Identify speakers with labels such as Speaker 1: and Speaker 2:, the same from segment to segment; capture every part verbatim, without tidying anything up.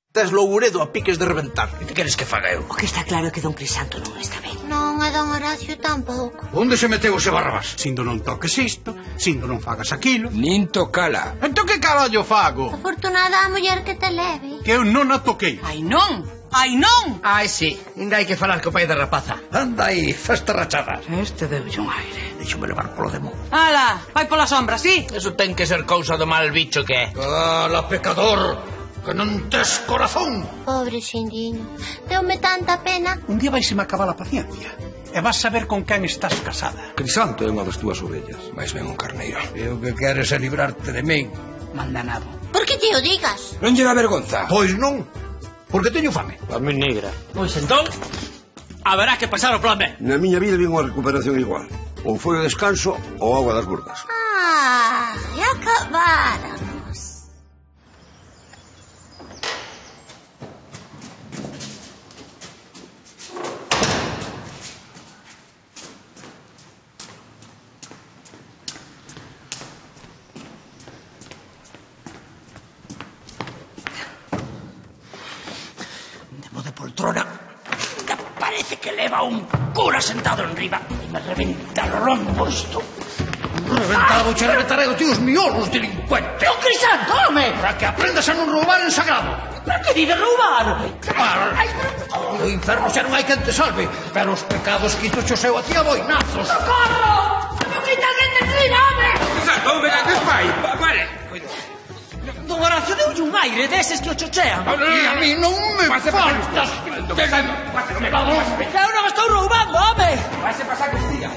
Speaker 1: Tes Louredo a piques de reventar.
Speaker 2: Que queres que faga eu?
Speaker 3: O que está claro é que don Crisanto non está ben.
Speaker 4: Non, e don Horacio tampouco.
Speaker 2: Onde se meteu ese Barrabás?
Speaker 1: Sindo non toques isto, sindo non fagas aquilo.
Speaker 5: Nin tocala.
Speaker 1: Entón que carallo fago?
Speaker 4: Afortunada a muller que te leve.
Speaker 1: Que eu non a toquei.
Speaker 3: Ai non, ai non.
Speaker 2: Ai, sí, ainda hai que falar co pai da rapaza. Anda aí, fasta rachada.
Speaker 3: Este debe un aire.
Speaker 2: Deixome levar polo demo.
Speaker 3: Ala, vai pola sombra, sí?
Speaker 5: Eso ten que ser cousa do mal bicho que é.
Speaker 2: Cala, pecador, que non tes corazón.
Speaker 4: Pobre xindiño, deume tanta pena.
Speaker 1: Un día vais me acabar a paciencia. E vas saber con quen estás casada.
Speaker 6: Crisanto é unha das túas ovellas.
Speaker 5: Mais ben un carneiro.
Speaker 2: E o que queres é librarte de min.
Speaker 3: Mandanado.
Speaker 4: Por que te o digas?
Speaker 5: Non lle dá vergonza.
Speaker 2: Pois non, porque teño fame.
Speaker 5: Fame negra.
Speaker 7: Pois entón, haberá que pasar o plan B.
Speaker 6: Na miña vida vi unha recuperación igual. Ou foi o descanso ou agua das burgas.
Speaker 4: Ah, e acabáramos.
Speaker 2: Poltrona, que parece que leva un cura sentado enriba e me reventa o lombo isto. Reventado, che reventarei os tíos miolos, delincuente.
Speaker 3: Don Crisanto, home!
Speaker 2: Para que aprendas a non roubar en sagrado.
Speaker 3: Pero que diga roubar?
Speaker 2: Claro, no inferno xa non hai quen te salve, pero os pecados quito xo seu a ti a boinazos.
Speaker 3: Socorro! Non quita alguén de encima, home!
Speaker 5: Crisanto, venga, que es pai. Vale, cuida.
Speaker 3: Don Horacio deulle un aire deses que o chochean.
Speaker 2: E a mí non me faltas.
Speaker 3: Eu non estou roubando, home!
Speaker 5: Vaise pasar que día.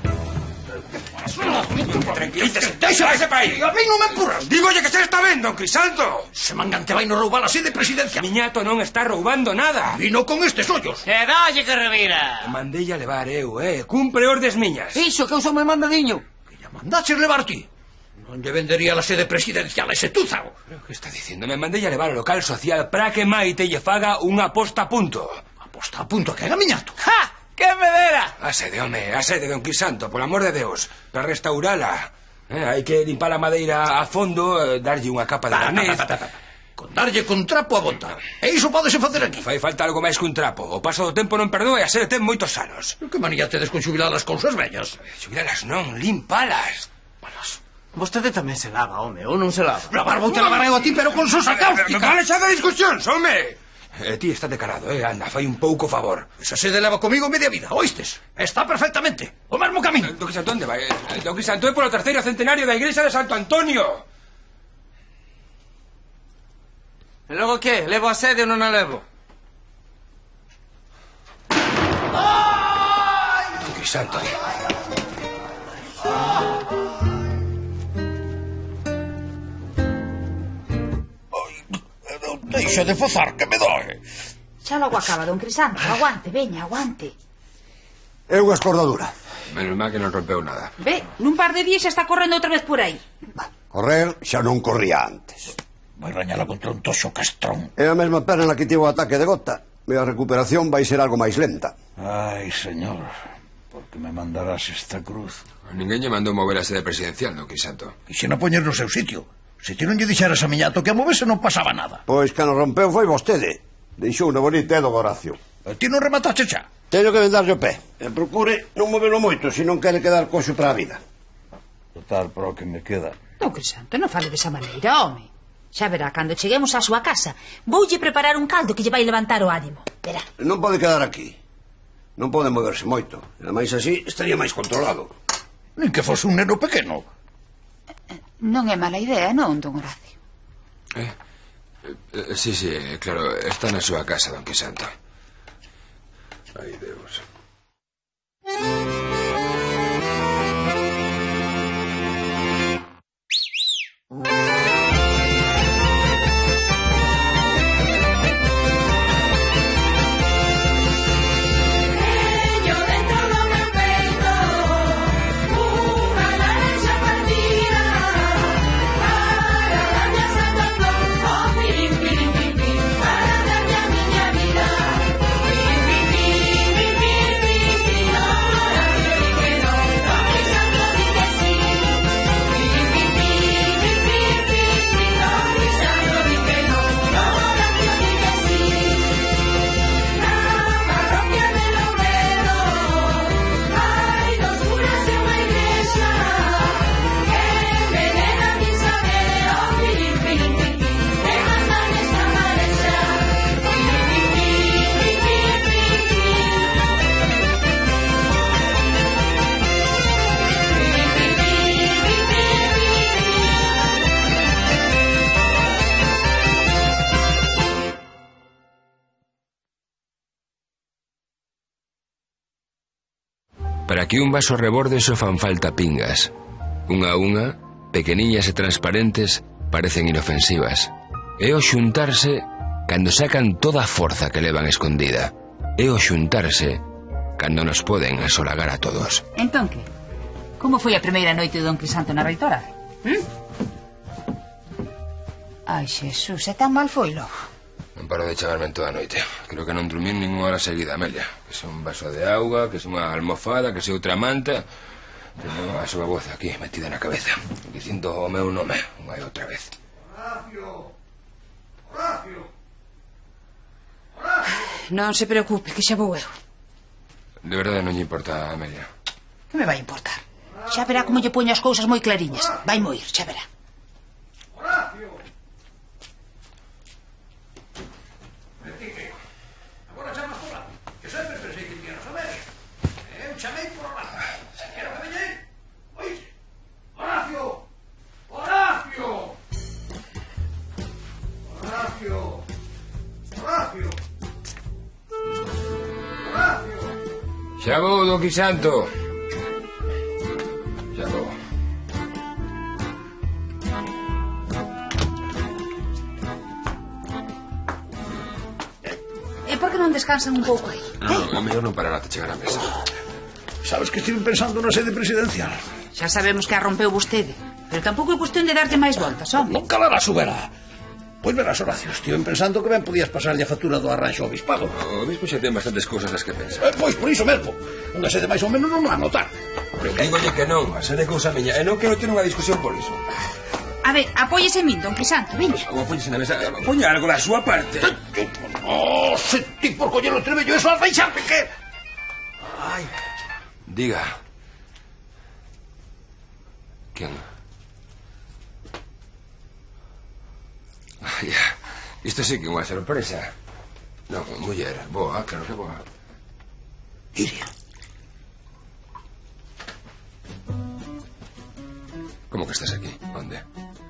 Speaker 2: Tranquilízese, deixa
Speaker 5: ese pai.
Speaker 2: A mí non me empurras.
Speaker 5: Dígolle que se está ben, don Crisanto.
Speaker 2: Se mangante vai no roubar así de presidencia.
Speaker 5: Miñato non está roubando nada.
Speaker 2: Vino con estes ollos.
Speaker 7: E dalle que revira.
Speaker 5: Mandei a levar eu, eh. Cumpre ordes miñas.
Speaker 3: Fixo que eu son moi mandadiño.
Speaker 2: Que lla mandaches levar ti. Non lle vendería la sede presidencial a ese túzago.
Speaker 5: Pero que está dicindo? Me mandei a levar ao local social para que Maite lle faga unha posta a punto.
Speaker 2: Aposta a punto que haga miñato.
Speaker 7: ¡Ja! ¡Que me dera!
Speaker 5: A sede, home, a sede, don Crisanto, por amor de Deus. Para restaurala. Eh, hai que limpar a madeira a fondo, eh, darlle unha capa de barniz.
Speaker 2: Con darlle con trapo a botar. E iso podese facer aquí.
Speaker 5: Fai falta algo máis que un trapo. O paso do tempo non perdoe, a sede ten moitos anos.
Speaker 2: Que manía tedes con xubilar as cousas vellas?
Speaker 5: Xubilalas non, limpalas.
Speaker 2: Palas.
Speaker 7: Vostede tamén se lava, home, ou non se lava?
Speaker 2: Lavar vou te lavar eu a ti, pero con sosa cáustica.
Speaker 5: Vale xa da discusión, home. Eh, ti está declarado, eh, anda, fai un pouco favor.
Speaker 2: Esa sede leva comigo media vida, oístes? Está perfectamente, o mesmo camino.
Speaker 5: Don Crisanto, onde vai? Don Crisanto é polo terceiro centenario da igrexa de Santo Antonio.
Speaker 7: E logo que? Levo a sede ou non a levo?
Speaker 5: Don Crisanto.
Speaker 2: Deixa de fozar, que me doe.
Speaker 3: Xa logo acaba, don Crisanto. Aguante, veña, aguante.
Speaker 6: É unha escordadura.
Speaker 5: Menos mal que non rompeu nada.
Speaker 3: Ve, nun par de días xa está correndo outra vez por aí.
Speaker 6: Correr xa non corría antes.
Speaker 2: Vai rañala contra un toxo castrón.
Speaker 6: É a mesma perna na que tivo o ataque de gota. E a recuperación vai ser algo máis lenta.
Speaker 2: Ai, señor, por que me mandarás esta cruz?
Speaker 5: Ninguén lle mandou mover a sede presidencial, don Crisanto.
Speaker 2: Quixen a poñer no seu sitio. Se ti non lle dixeras a miñato que a movese non pasaba nada.
Speaker 6: Pois que non rompeu foi vostede. Deixou unha bonita, é do Horacio.
Speaker 2: E ti non remataste xa?
Speaker 6: Teño que vendarlle o pé. E procure non movelo moito, se non quere quedar coxo para a vida.
Speaker 2: Total, para o que me queda.
Speaker 3: Don Crisanto, non fale desa maneira, home. Xa verá, cando cheguemos á súa casa, voulle preparar un caldo que lle vai levantar o ánimo. Verá.
Speaker 6: Non pode quedar aquí. Non pode moverse moito. E ademais así estaría máis controlado.
Speaker 2: Nin que fose un neno pequeno.
Speaker 3: Non é mala idea, non, don Horacio?
Speaker 5: Eh? eh sí, sí, claro, está na súa casa, don Crisanto. Ai, Deus. Para que un vaso reborde só fan falta pingas. Unha a unha, pequeniñas e transparentes, parecen inofensivas. É o xuntarse cando sacan toda a forza que levan escondida. É o xuntarse cando nos poden asolagar a todos.
Speaker 3: Entón que? Como foi a primeira noite de Don Crisanto na reitora? ¿Mm? Ai, Xesús, é tan mal foi logo.
Speaker 5: Non paro de chamarme en toda a noite. Creo que non dormí nin hora seguida, Amelia. Que se un vaso de auga, que se unha almofada, que se outra manta. Teño a súa voz aquí, metida na cabeza, dicindo o meu nome unha e outra vez.
Speaker 2: Horacio! Horacio!
Speaker 3: Non se preocupe, que xa vou eu.
Speaker 5: De verdade non lle importa, Amelia.
Speaker 3: Que me vai importar? Xa verá como lle poño as cousas moi clariñas. Vai moir, xa verá.
Speaker 2: Horacio! Agora chamas por lá, que sempre pensei que queras saber. Eu chamei por lá. Se quero que veñei, oíse. Horacio! Horacio! Horacio! Horacio! Horacio!
Speaker 5: Xa vou, Don Crisanto. Xa vou.
Speaker 3: E por que non descansan un pouco aí?
Speaker 5: Non, é mellor non parar ata chegar á mesa.
Speaker 1: Sabes que estive pensando na sede presidencial.
Speaker 3: Xa sabemos que a rompeu vostede, pero tampouco é cuestión de darlle máis voltas, home.
Speaker 1: Non calarás o verá. Pois verás, Horacio, estive pensando que ben podías pasarlle a factura do arranxo ao bispado.
Speaker 5: O bispo xa ten bastantes cousas das que pensa.
Speaker 1: Eh, pois por iso mesmo. Unha sede máis ou menos non a notar.
Speaker 5: Dígolle que non, a sede cousa miña. E non quero ter unha discusión por iso.
Speaker 3: A ver, apóyese en min, Don Crisanto, veña.
Speaker 5: Ou apóñese na mesa, poña algo da súa parte.
Speaker 1: Oh, se ti por coller o trebello, eso has deixarme que...
Speaker 5: Ai. Diga. Quen? Ai, isto sí que é unha sorpresa. Non, muller, boa, claro que boa.
Speaker 1: Iria.
Speaker 5: Como que estás aquí? Onde?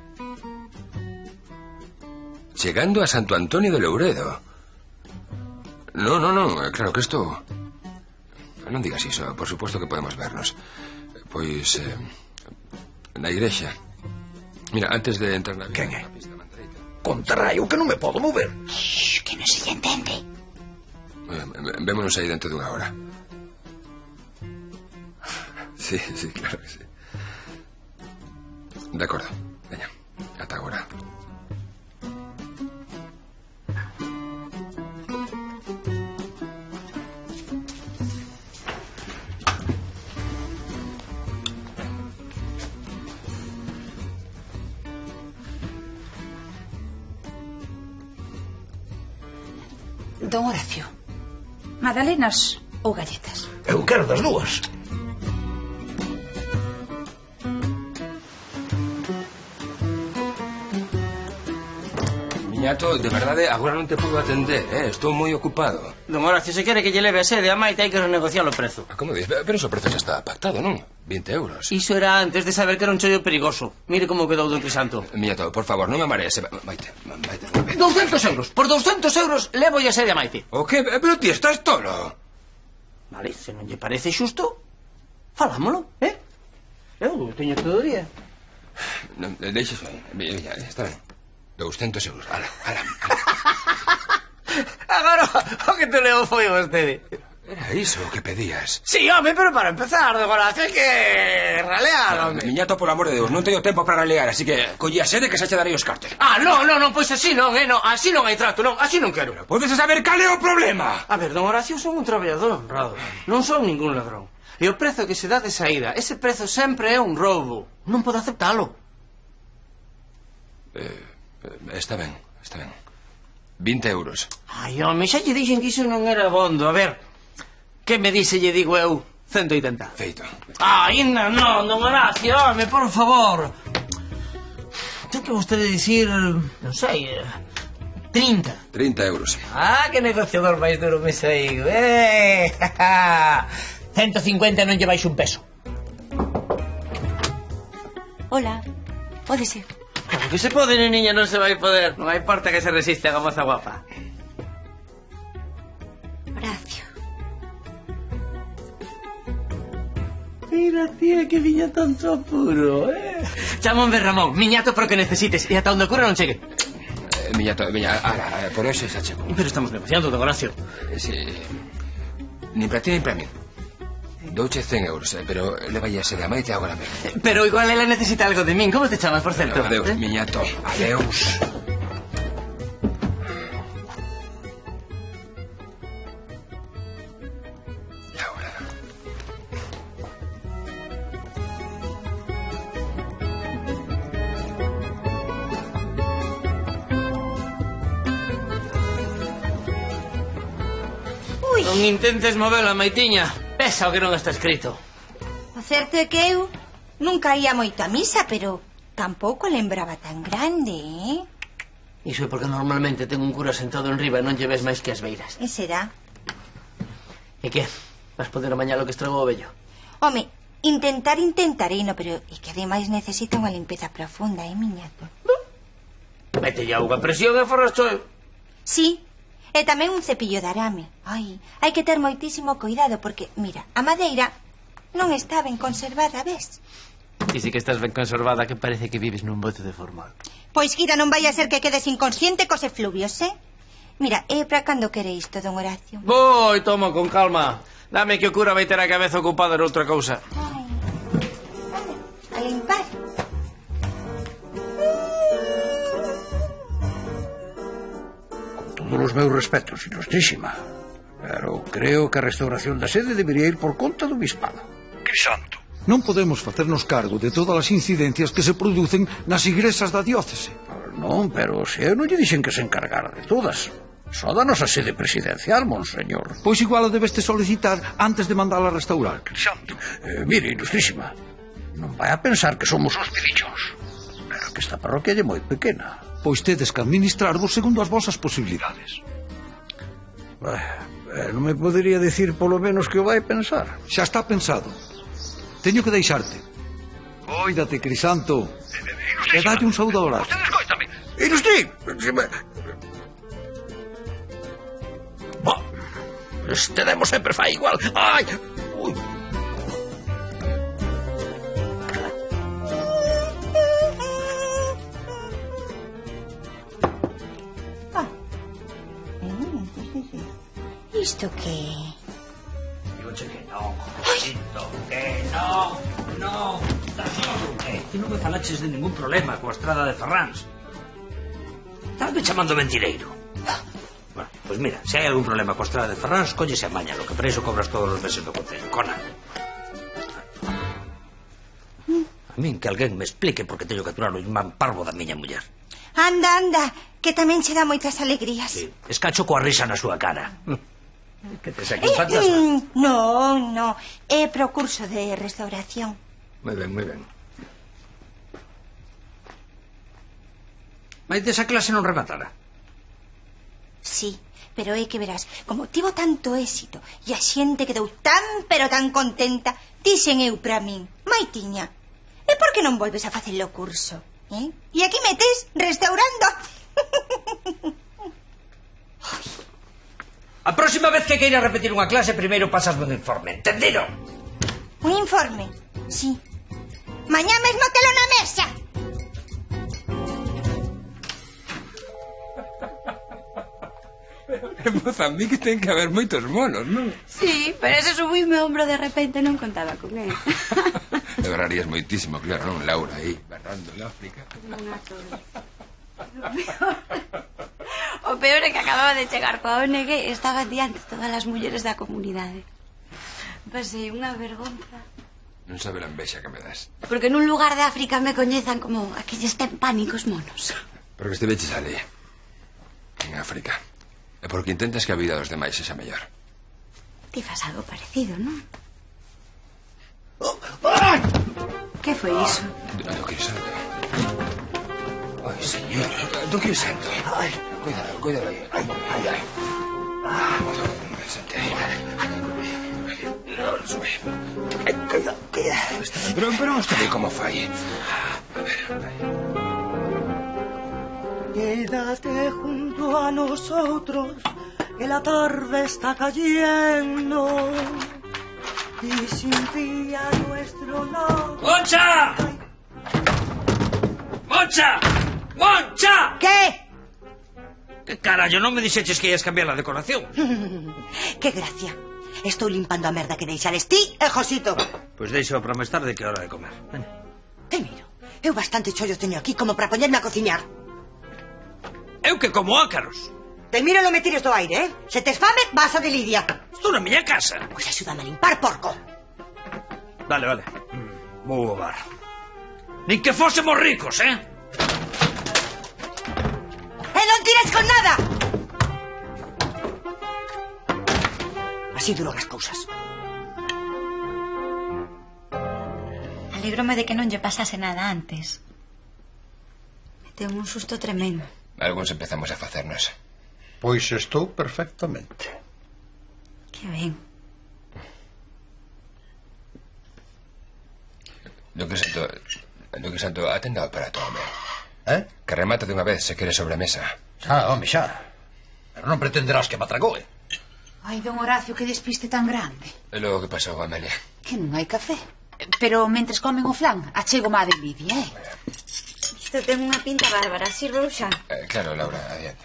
Speaker 5: Chegando a Santo Antonio de Louredo. No, no, no, claro que isto... Non digas iso, por suposto que podemos vernos. Pois... Eh, na igrexa. Mira, antes de entrar na...
Speaker 1: Quen é? Contraio, que non me podo mover.
Speaker 4: Shhh, que non se lle entende.
Speaker 5: Eh, vémonos aí dentro dunha hora. Sí, sí, claro que sí. De acordo, veña, ata agora.
Speaker 3: Don Horacio, magdalenas ou galletas?
Speaker 1: Eu quero das dúas.
Speaker 5: Miñato, de verdade, agora non te podo atender, eh? Estou moi ocupado.
Speaker 7: Don Horacio, se quere que lle leve a sede a Maite, hai que renegociar o prezo.
Speaker 5: Ah, como dices? Pero ese prezo xa está pactado, non? vinte euros.
Speaker 7: Iso era antes de saber que era un chollo perigoso. Mire como quedou Don Crisanto.
Speaker 5: Miñato, por favor, non me marees. Maite, Maite, Maite.
Speaker 7: douscentos euros. Por douscentos euros levo a sede a Maite.
Speaker 5: O que? Pero ti estás tolo.
Speaker 7: Vale, se non lle parece xusto, falámolo, eh? Eu teño todo o día.
Speaker 5: Non, deixa iso aí. Mira, está ben. douscentos euros. Ala, ala, ala.
Speaker 7: Agora, o que te leo foi vostede.
Speaker 5: Era iso o que pedías.
Speaker 7: Sí, home, pero para empezar, de Horacio, hai que ralear, home.
Speaker 5: Miñato, por amor de Deus, non teño tempo para ralear, así que colle a sede que xa che darei os cartos.
Speaker 7: Ah, non, non, non, pois así non, eh, non, así non hai trato, non, así non quero.
Speaker 5: Pero podes saber cal é o problema.
Speaker 7: A ver, don Horacio, son un traballador honrado, non son ningún ladrón. E o prezo que se dá de saída, ese prezo sempre é un roubo. Non podo aceptalo.
Speaker 5: Eh, está ben, está ben. vinte euros.
Speaker 7: Ai, home, xa lle dixen que iso non era bondo, a ver... Que me dice, lle digo eu, ciento oitenta.
Speaker 5: Feito.
Speaker 7: Ah, ainda non, don Horacio, home, por favor. Ten que vostede dicir, non sei, trinta.
Speaker 5: trinta euros.
Speaker 7: Ah, que negociador máis duro me saigo, eh. ciento cincuenta non lle baixo un peso.
Speaker 4: Hola, pode ser.
Speaker 7: Claro que se pode, niña, non se vai poder. Non hai porta que se resiste a moza guapa.
Speaker 4: Horacio.
Speaker 7: mira, tía, que viña tanto apuro, eh? Chámonme Ramón, miñato para o que necesites. E ata onde cura non chegue.
Speaker 5: Eh, miñato, miña, ara, por hoxe xa chego.
Speaker 7: Pero estamos negociando, don Horacio.
Speaker 5: Eh, sí. Nin para ti, nin para mí. Douche cen euros, eh, pero leva ya ser a Maite agora mesmo.
Speaker 7: Pero igual ela necesita algo de min. Como te chamas, por certo?
Speaker 5: Bueno, adeus, eh? miñato. Adeus.
Speaker 7: Non intentes movela, Maitiña. Pesa o que non está escrito.
Speaker 4: O certo é que eu nunca ia moito a misa, pero tampouco lembraba tan grande, eh?
Speaker 7: Iso é porque normalmente ten un cura sentado en riba e non lle ves máis que as beiras.
Speaker 4: E será?
Speaker 7: E que? Vas poder amañar o que estragou o vello?
Speaker 4: Home, intentar intentarei, no, pero é que ademais necesita unha limpeza profunda, eh, miñato?
Speaker 7: Mete ya auga presión e forrasto eu.
Speaker 4: Sí. E tamén un cepillo de arame. Ai, hai que ter moitísimo cuidado porque, mira, a madeira non está ben conservada, ves?
Speaker 7: Ti si que estás ben conservada, que parece que vives nun bote de formol.
Speaker 4: Pois, Guira, non vai a ser que quedes inconsciente cos efluvios, eh? Mira, é para cando quere isto, don Horacio?
Speaker 7: Voi, toma, con calma. Dame que o cura vai ter a cabeza ocupada en outra cousa.
Speaker 4: Ai, a limpar.
Speaker 1: Todos os meus respetos, ilustrísima. Pero creo que a restauración da sede debería ir por conta do bispado.
Speaker 8: Crisanto, non podemos facernos cargo de todas as incidencias que se producen nas igrexas da diócese.
Speaker 1: Non, pero se eu non lle dixen que se encargara de todas. Só da nosa sede presidencial, monseñor.
Speaker 8: Pois igual a debeste solicitar antes de mandala a restaurar.
Speaker 1: Crisanto. Eh, mire, ilustrísima, non vai a pensar que somos os pedichos. Pero que esta parroquia é moi pequena.
Speaker 8: Pois tedes que administrarvos segundo as vosas posibilidades.
Speaker 1: Eh, non me podería dicir polo menos que o vai pensar.
Speaker 8: Xa está pensado. Teño que deixarte. Cóidate, Crisanto. E dalle un saúdo a Horacio.
Speaker 1: Usted escoítame. Ilustrí. Bah, este demo sempre fai igual. Ai, ui.
Speaker 4: Isto que...
Speaker 2: Digo que non, Josécito, que non, non. Eh, ti non me falaches de ningún problema coa estrada de Ferráns. Estás chamando mentireiro. Bueno, pois pues mira, se hai algún problema coa estrada de Ferráns, collese a maña, lo que para iso cobras todos os meses do concello. Cona. A min que alguén me explique por que teño que aturar o irmán parvo da miña muller.
Speaker 4: Anda, anda, que tamén che dá moitas alegrías.
Speaker 2: Sí, escacho coa risa na súa cara. Que te saque un
Speaker 4: Eh,
Speaker 2: fantasma.
Speaker 4: mm, no, no, é pro curso de restauración.
Speaker 5: Moi ben, moi ben.
Speaker 2: Maite, esa clase non rematara.
Speaker 4: Sí, pero é que verás, como tivo tanto éxito e a xente quedou tan, pero tan contenta, dixen eu pra min, Maitiña, e por que non volves a facer o curso? Eh? E aquí metes restaurando.
Speaker 2: A próxima vez que queiras repetir unha clase, primeiro pasasme un informe, entendido?
Speaker 4: Un informe, sí. Mañá mesmo telo na mesa.
Speaker 5: En Mozambique ten que haber moitos monos, non?
Speaker 9: Sí, pero ese subuime o hombro de repente non contaba con él.
Speaker 5: Lograrías moitísimo, claro, non? Laura aí, barrando en África.
Speaker 9: O peor é que acababa de chegar coa O N G e estaba diante todas as mulleres da comunidade. Pasei unha vergonza.
Speaker 5: Non sabe la envexa que me das.
Speaker 9: Porque nun lugar de África me coñezan como aquellos ten pánicos monos.
Speaker 5: Porque estiveches ali, en África. E porque intentas que a vida dos demais sexa mellor.
Speaker 9: Ti fas algo parecido, non?
Speaker 1: Ai!
Speaker 9: Que foi iso?
Speaker 5: Do Crisanto.
Speaker 1: Ai, señor.
Speaker 5: Do Crisanto.
Speaker 1: Ai,
Speaker 5: Cuidado, cuidado aí.
Speaker 1: ai, ai, ai.
Speaker 5: Sente aí. Sube.
Speaker 1: Cuidado, cuidado.
Speaker 5: Pero, pero usted ve como fai. A ver, aí.
Speaker 10: Quédate junto a nosotros, que la tarde está cayendo. y sin fin a nuestro nombre.
Speaker 2: ¡Moncha! ¡Moncha! ¡Moncha!
Speaker 4: ¿Qué?
Speaker 2: ¿Qué carajo? Non me dixeches que ias cambiar a decoración.
Speaker 4: Que gracia. Estou limpando a merda que deixades ti e Josito.
Speaker 2: Pois deixo para máis tarde que é hora de comer. Veña.
Speaker 4: Te miro. Eu bastante chollo teño aquí como para poñerme a cociñar.
Speaker 2: Eu que como ácaros.
Speaker 4: Te miro non me tires do aire, eh? Se tes fame, vas a de Lidia.
Speaker 2: Estou na miña casa.
Speaker 4: Pois axúdame a limpar, porco.
Speaker 2: Vale, vale. Vou ao bar. Nin que fósemos ricos, eh?
Speaker 4: E non tires con nada. Así duran as cousas.
Speaker 9: Alégrome de que non lle pasase nada antes. Me deu un susto tremendo.
Speaker 5: Algúns empezamos a facernos.
Speaker 1: Pois estou perfectamente.
Speaker 9: Que ben.
Speaker 5: Duque Santo... Duque Santo, atenda ao aparato, home.
Speaker 1: Eh?
Speaker 5: Que remata de unha vez se quere sobre a mesa.
Speaker 1: Xa, home, xa. Pero non pretenderás que me atragoe.
Speaker 3: Ai, don Horacio, que despiste tan grande.
Speaker 5: E logo que pasou, Amelia?
Speaker 3: Que non hai café. Pero mentres comen o flan, achego má de Lidia, eh?
Speaker 9: Isto ten unha pinta bárbara, sirvo xa.
Speaker 5: Eh, claro, Laura, adiante.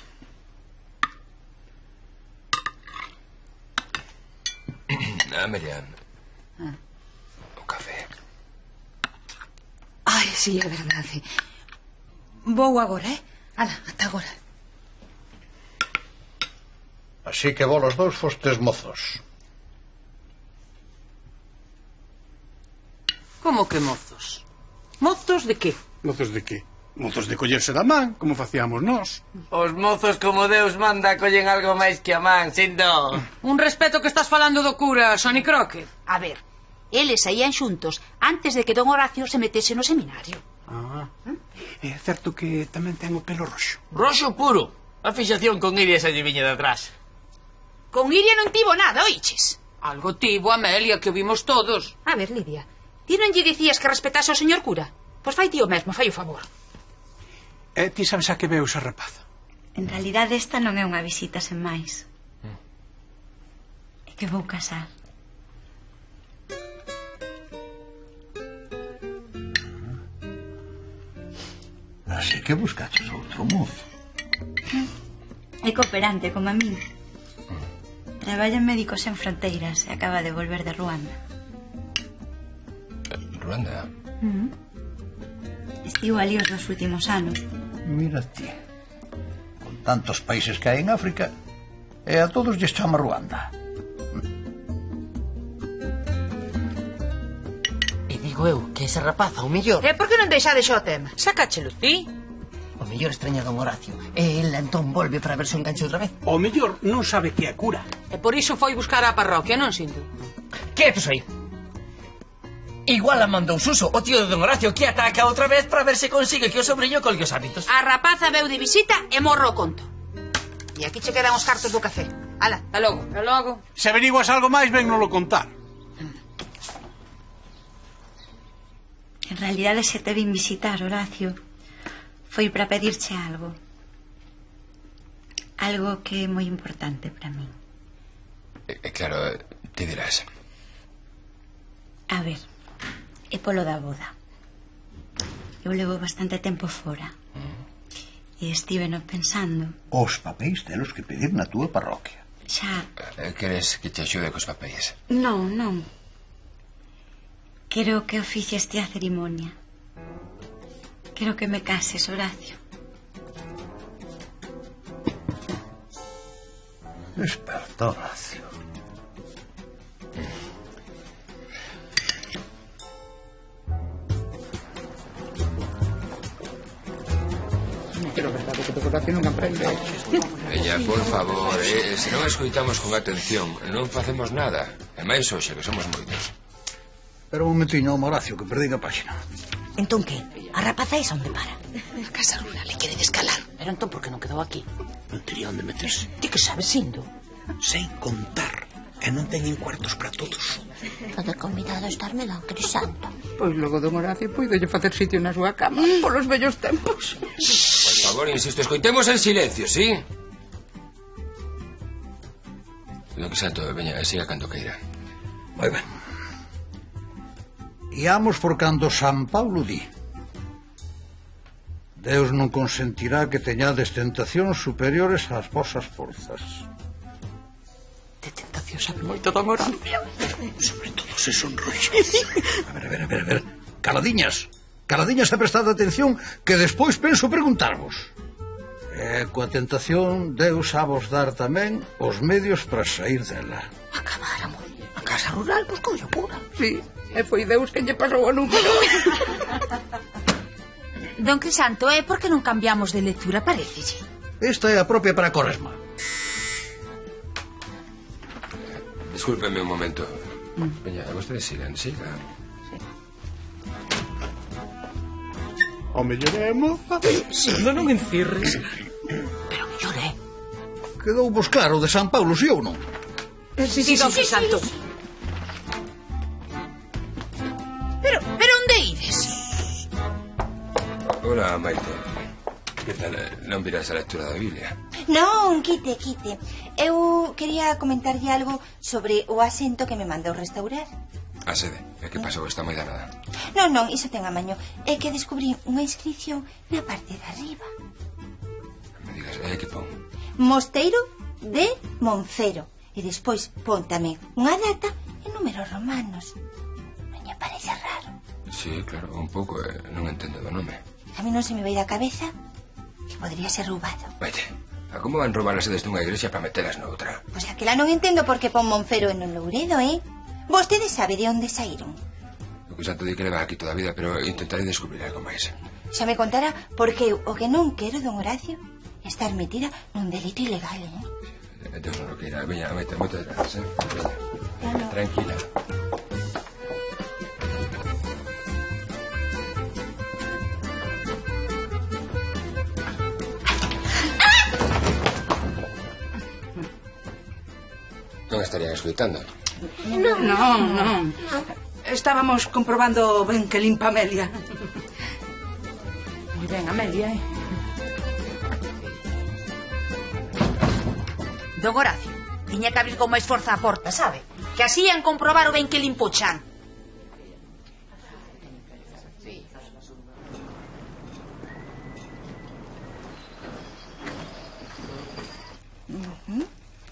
Speaker 5: Amelia,
Speaker 3: Ah.
Speaker 5: o café.
Speaker 3: Ai, sí, é verdade. Vou agora, eh? Ala, ata agora.
Speaker 1: Así que vos os dous fostes mozos.
Speaker 11: Como que mozos? Mozos de que?
Speaker 12: Mozos de que? Mozos de collerse da man, como facíamos nós.
Speaker 7: Os mozos como Deus manda collen algo máis que a man, sinto.
Speaker 11: Un respeto que estás falando do cura, Sonny Croque.
Speaker 3: A ver, eles saían xuntos antes de que don Horacio se metese no seminario.
Speaker 12: Ah. É certo que tamén ten o pelo roxo.
Speaker 7: Roxo puro. A fixación con Iria se lle viña de atrás.
Speaker 3: Con Iria non tivo nada, oiches?
Speaker 11: Algo tivo, Amelia, que o vimos todos.
Speaker 3: A ver, Lidia, ti non lle dicías que respetase ao señor cura? Pois fai ti o mesmo, fai o favor.
Speaker 12: E ti sabes a que veo esa rapaza?
Speaker 9: En realidade esta non é unha visita sen máis. É que vou casar.
Speaker 1: Así que buscaches outro mozo.
Speaker 9: É cooperante, como a min. Traballa en Médicos Sen Fronteiras e acaba de volver de Ruanda.
Speaker 5: Ruanda?
Speaker 9: Mm. Estivo ali os dos últimos anos.
Speaker 1: Mira ti. Con tantos países que hai en África, e a todos lles chama Ruanda.
Speaker 7: E digo eu que esa rapaza, o mellor...
Speaker 3: E por que non deixades xo o tema?
Speaker 11: Sácachelo ti.
Speaker 7: O mellor extraña don Horacio. E el entón volve para ver se o enganche outra vez.
Speaker 12: O mellor non sabe que é cura.
Speaker 11: E por iso foi buscar a parroquia, non sinto?
Speaker 7: Quietos aí. Igual a mandou Suso, o tío de don Horacio, que ataca outra vez para ver se consigue que o sobrinho colgue os hábitos.
Speaker 3: A rapaza veu de visita e morro o conto. E aquí che quedan os cartos do café. Ala,
Speaker 11: Hasta logo. Hasta logo.
Speaker 12: Se averiguas algo máis, ven non lo contar.
Speaker 9: En realidade se te vin visitar, Horacio. Foi para pedirche algo. Algo que é moi importante para min.
Speaker 5: Eh, claro, ti dirás.
Speaker 9: A ver, é polo da boda. Eu levo bastante tempo fora. E estive no pensando.
Speaker 1: Os papéis telos que pedir na túa parroquia.
Speaker 9: Xa...
Speaker 5: Eh, queres que te axude cos papéis?
Speaker 9: Non, non. Quero que oficies ti a cerimonia. Quero que me cases, Horacio.
Speaker 1: Desperta, Horacio.
Speaker 11: Pero verdade que do Horacio non aprende.
Speaker 5: Veña, por favor, eh, se non escoitamos con atención, non facemos nada. E máis hoxe, que somos moitos.
Speaker 1: Pero un momentiño, Horacio, que perdí a página.
Speaker 4: Entón que? A rapaza esa onde para?
Speaker 3: A casa rural le quere descalar.
Speaker 11: Pero entón por que non quedou aquí?
Speaker 12: Non tería onde meterse.
Speaker 11: Ti que sabes, Indo?
Speaker 12: Sei contar. E non teñen cuartos para todos.
Speaker 13: Pode convidado a estarme lá, Crisanto.
Speaker 11: Pois logo don Horacio poidolle facer sitio na súa cama polos vellos tempos.
Speaker 5: Por favor, insisto, escoitemos en silencio, ¿sí? Lo que santo, veña, siga cando queira.
Speaker 1: Moi ben. Iamos por cando San Paulo di: Deus non consentirá que teñades tentacións superiores ás vosas forzas.
Speaker 11: De tentación sabe moito don Horacio.
Speaker 12: Sobre todo se sonroxa.
Speaker 1: A ver, a ver, a ver, a ver. Caladiñas, caladiñas e prestad atención, que despois penso preguntarvos. E coa tentación, Deus a vos dar tamén os medios para sair dela.
Speaker 11: Acabáramos. A casa rural buscou yo cura. Sí, e foi Deus quen lle pasou o número.
Speaker 3: Don Crisanto, é por que non cambiamos de lectura, parécelle?
Speaker 1: Esta é a propia para a Corresma.
Speaker 5: Discúlpeme un momento. Veña, vostedes sigan, sigan.
Speaker 12: O mellor é moza.
Speaker 7: Non non encirres.
Speaker 11: Pero mellor é.
Speaker 1: Quedou vos claro de San Paulo, si ou non?
Speaker 11: Sí, sí, don Crisanto.
Speaker 3: Pero, pero onde ides?
Speaker 5: Hola, Maite. Que tal? Non virás a lectura da Biblia?
Speaker 4: Non, quite, quite. Eu quería comentarlle algo sobre o asento que me mandou restaurar.
Speaker 5: A sede. E que pasou? Está moi danada.
Speaker 4: Non, non, iso ten amaño. É que descubrí unha inscripción na parte de arriba.
Speaker 5: Me digas, é que pon?
Speaker 4: Mosteiro de Moncero. E despois pon tamén unha data e números romanos. Non lle parece raro?
Speaker 5: Sí, claro, un pouco. Eh, non entendo do nome.
Speaker 4: A mí non se me vai da cabeza que podría ser roubado.
Speaker 5: Maite, a como van roubar as sedes dunha igrexa para metelas noutra?
Speaker 4: Pois aquela non entendo por que pon Moncero e non Louredo, eh? Vostede sabe de onde saíron?
Speaker 5: O que xa te di que leva aquí toda a vida, pero intentaré descubrir algo máis.
Speaker 4: Xa me contara porque o que non quero, don Horacio, é estar metida nun delito ilegal, eh?
Speaker 5: Deus non lo queira. Veña, Maite, moitas gracias, eh? Veña, tranquila. Non estarían escoitando.
Speaker 11: Non, non, non. Estábamos comprobando ben que limpa Amelia. Moi ben, Amelia, eh?
Speaker 3: Don Horacio, tiña que abrir con máis forza a porta, sabe? Que así ian comprobar o ben que limpo o chan.
Speaker 4: Uh-huh.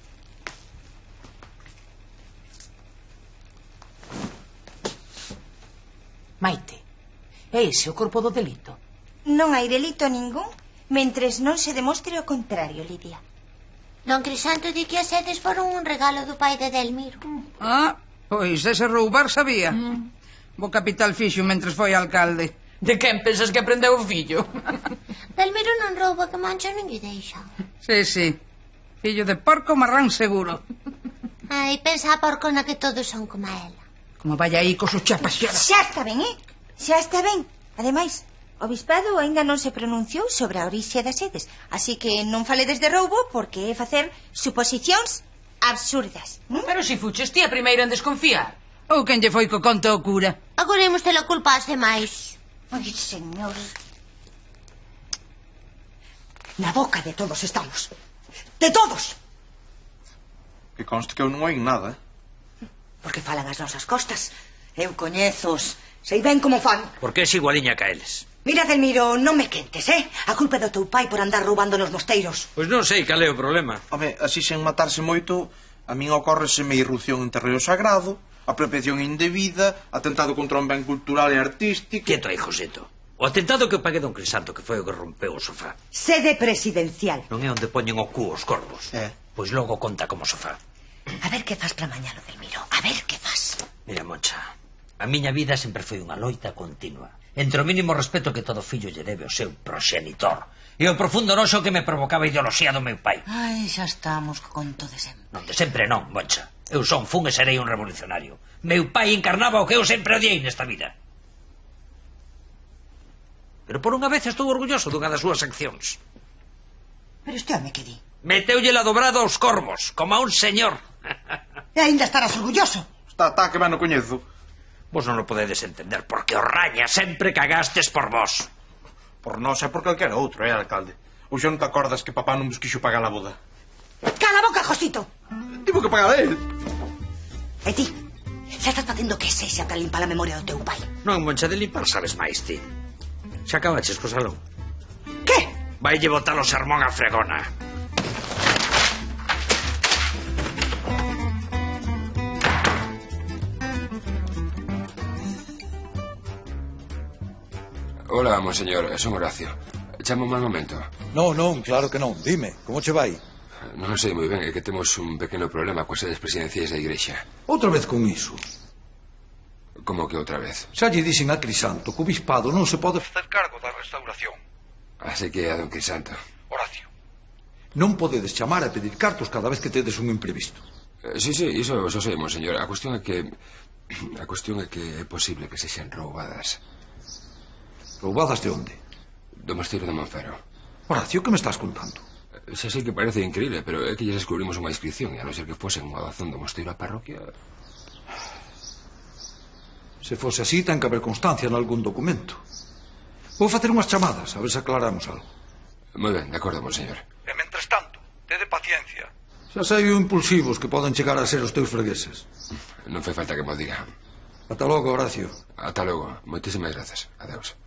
Speaker 3: Maite, é ese o corpo do delito?
Speaker 4: Non hai delito ningún mentres non se demostre o contrario, Lidia.
Speaker 13: Don Crisanto di que as sedes foron un regalo do pai de Delmiro.
Speaker 11: Ah, pois ese roubar sabía. Mm. Bo capital fixo mentres foi alcalde.
Speaker 7: De quen pensas que aprendeu o fillo?
Speaker 13: Delmiro non rouba, que Mancha non lle deixa.
Speaker 11: Sí, sí. Fillo de porco marrán seguro.
Speaker 13: Ai, pensa a porcona que todos son como ela.
Speaker 11: Como vaya aí cos os chapas xeras.
Speaker 4: Xa está ben, eh? Xa está ben. Ademais, o bispado aínda non se pronunciou sobre a orixe das sedes, así que non faledes de roubo porque é facer suposicións absurdas. ¿Mm?
Speaker 3: Pero si fuches ti a primeira en desconfiar.
Speaker 11: Ou quen lle foi co conto o cura.
Speaker 13: Agora imos te la culpase máis.
Speaker 4: Ai, señor.
Speaker 10: Na boca de todos estamos. De todos.
Speaker 12: Que conste que eu non oín nada.
Speaker 10: Porque falan as nosas costas. Eu coñezos. Sei ben como fan.
Speaker 2: Porque es igualiña que a eles.
Speaker 10: Mira, Delmiro, non me quentes, eh? A culpa é do teu pai por andar roubando nos mosteiros.
Speaker 2: Pois non sei cal é o problema.
Speaker 12: Home, así sen matarse moito, a min ocórreseme irrupción en terreo sagrado, apropiación indebida, atentado contra un ben cultural e artístico...
Speaker 2: Quieto aí, Joseto. O atentado que o pague don Crisanto, que foi o que rompeu o sofá.
Speaker 10: Sede presidencial.
Speaker 2: Non é onde poñen o cu os corvos.
Speaker 12: É.
Speaker 2: Pois logo conta como sofá.
Speaker 10: A ver que faz para mañalo, Delmiro. A ver que faz.
Speaker 2: Mira, Moncha, a miña vida sempre foi unha loita continua entre o mínimo respeto que todo fillo lle debe ao seu proxenitor e o profundo noxo que me provocaba a ideoloxía do meu pai.
Speaker 10: Ai, xa estamos co conto de sempre.
Speaker 2: Non, de sempre non, Moncha. Eu son, fun e serei un revolucionario. Meu pai encarnaba o que eu sempre odiei nesta vida. Pero por unha vez estou orgulloso dunha das súas accións.
Speaker 10: Pero este home que di?
Speaker 2: Meteulle la dobrada aos corvos, como a un señor.
Speaker 10: E ainda estarás orgulloso.
Speaker 12: Está, está, que ben o coñezo.
Speaker 2: Vos non o podedes entender, porque o raña sempre cagastes por vos.
Speaker 12: Por nós é por calquera outro, é, alcalde. Ou xa non te acordas que papá non vos quixo pagar a boda?
Speaker 10: Cala a boca, Josito.
Speaker 12: Tivo que pagar ele.
Speaker 10: E ti, Xa estás facendo que sexa para limpar a memoria do teu pai.
Speaker 2: Non, Moncha, de limpar sabes máis ti. Xa acabaches co salón.
Speaker 10: Que?
Speaker 2: Vaille botar o sermón a fregona.
Speaker 5: Hola, monseñor, son Horacio. Chamo un mal momento.
Speaker 8: Non, non, claro que non. Dime, como che vai?
Speaker 5: Non sei moi ben, é que temos un pequeno problema coas sedes presidenciais da igrexa.
Speaker 8: Outra vez con iso.
Speaker 5: Como que outra vez?
Speaker 8: Xa lle dixen a Crisanto que o bispado non se pode facer cargo da restauración.
Speaker 5: Así que a don Crisanto.
Speaker 8: Horacio, non podedes chamar a pedir cartos cada vez que tedes un imprevisto.
Speaker 5: Eh, sí, sí, iso, iso sei, monseñor. A cuestión é que... A cuestión é que é posible que sexan roubadas.
Speaker 8: Roubadas de onde?
Speaker 5: Do mosteiro de Monfero.
Speaker 8: Horacio, que me estás contando?
Speaker 5: Xa sei que parece increíble, pero é que lles descubrimos unha inscripción e a non ser que fose unha doazón do mosteiro á parroquia...
Speaker 8: Se fose así, ten que haber constancia en algún documento. Vou facer unhas chamadas, a ver se aclaramos algo.
Speaker 5: Moi ben, de acordo, monseñor.
Speaker 8: E, mentres tanto, tede paciencia. Xa sei o impulsivos que poden chegar a ser os teus fregueses.
Speaker 5: Non fai falta que mo diga.
Speaker 8: Ata logo, Horacio.
Speaker 5: Ata logo. Moitísimas grazas. Adeus.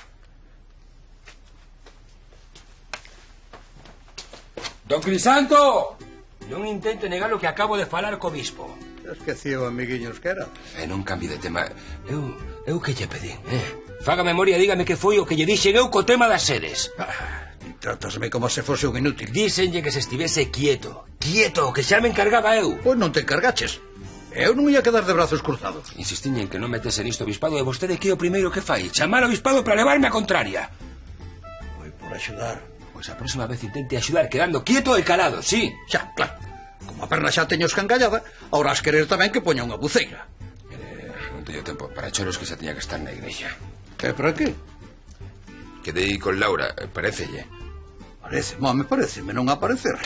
Speaker 2: Don Crisanto! Non intente negar o que acabo de falar co bispo.
Speaker 1: Esqueciu, amiguiños, que era.
Speaker 5: E non cambie de tema. Eu, eu que lle pedín, eh? Faga memoria, dígame que foi o que lle dixen eu co tema das sedes.
Speaker 1: Ah, tratasme como se fose un inútil.
Speaker 5: Dísenlle que se estivese quieto. Quieto, que xa me encargaba eu.
Speaker 1: Pois non te encargaches. Eu non ia quedar de brazos cruzados.
Speaker 5: Insistín en que non metese nisto o bispado e vostede que é o primeiro que fai. Chamar ao bispado para levarme a contraria.
Speaker 1: Foi por axudar.
Speaker 5: Pois a próxima vez intente axudar quedando quieto e calado, sí.
Speaker 1: Xa, claro. Como a perna xa teño escangallada, ahora has querer tamén que poña unha buceira.
Speaker 5: Eh, non teño tempo para choros que xa tiña que estar na igrexa.
Speaker 1: Que para qué?
Speaker 5: Quedei con Laura, parecelle.
Speaker 1: Parece, mo, me parece, me non aparecer.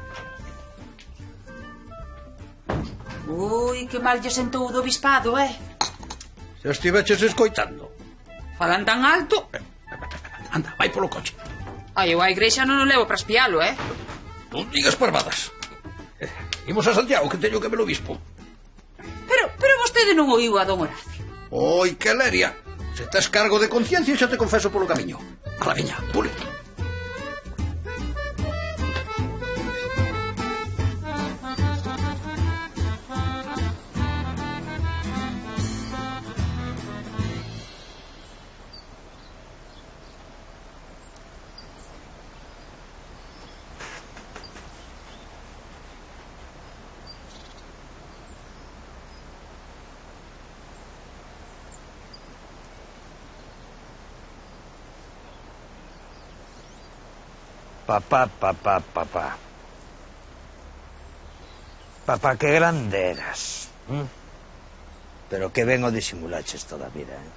Speaker 3: Ui, que mal lle sentou do bispado, eh?
Speaker 1: Se estiveches escoitando.
Speaker 3: Falan tan alto.
Speaker 1: Anda, vai polo coche.
Speaker 3: Ai, eu a igrexa non o levo para espialo, eh?
Speaker 1: Non digas parvadas. Eh, imos a Santiago, que teño que ver o bispo.
Speaker 3: Pero, pero vostede non oiu a don Horacio.
Speaker 1: Oi, que leria. Se tes cargo de conciencia, xa te confeso polo camiño. A la viña, pule.
Speaker 14: Papá, papá, papá. Papá, que grande eras. ¿Mm? Pero que ben o disimulaches toda a vida, eh?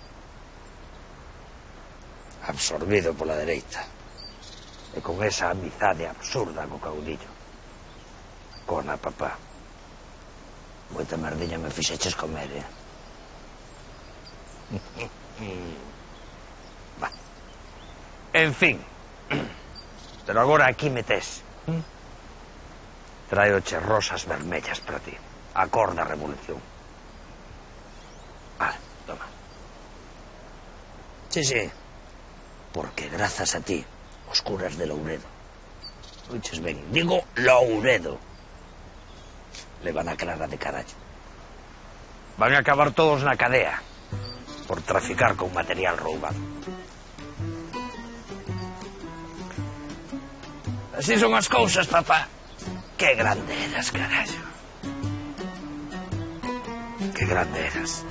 Speaker 14: Absorbido pola dereita. E con esa amizade absurda co caudillo. Cona, papá. Moita merdiña me fixeches comer, eh? Va. En fin. Pero agora aquí metes. ¿Mm? Traioche rosas vermellas para ti. A cor da revolución. Vale, toma. Sí, sí. Porque grazas a ti, os curas de Louredo. Oiches ben, digo Louredo. Levan a clara de carallo. Van a acabar todos na cadea por traficar con material roubado. Así son as cousas, papá. Que grande eras, carallo. Que grande eras.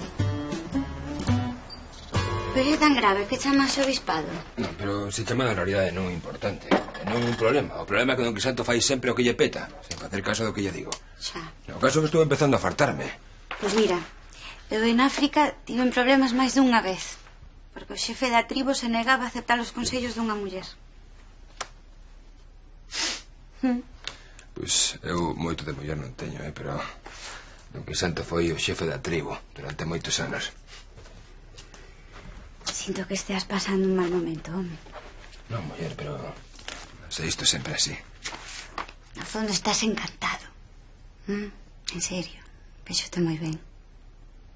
Speaker 9: Pero é tan grave que chamas o bispado.
Speaker 5: Non, pero se chama a realidade non é importante. Non é un problema. O problema é que don Crisanto fai sempre o que lle peta, sen facer caso do que lle digo.
Speaker 9: Xa.
Speaker 5: O caso é que estou empezando a fartarme.
Speaker 9: Pois mira, eu en África tiven problemas máis dunha vez. Porque o xefe da tribo se negaba a aceptar os consellos dunha muller.
Speaker 5: Pois eu moito de muller non teño, eh, pero don Crisanto foi o xefe da tribo durante moitos anos.
Speaker 9: Sinto que esteas pasando un mal momento, home.
Speaker 5: Non, muller, pero se isto sempre así.
Speaker 9: No fondo estás encantado. ¿Mm? En serio, véxote moi ben.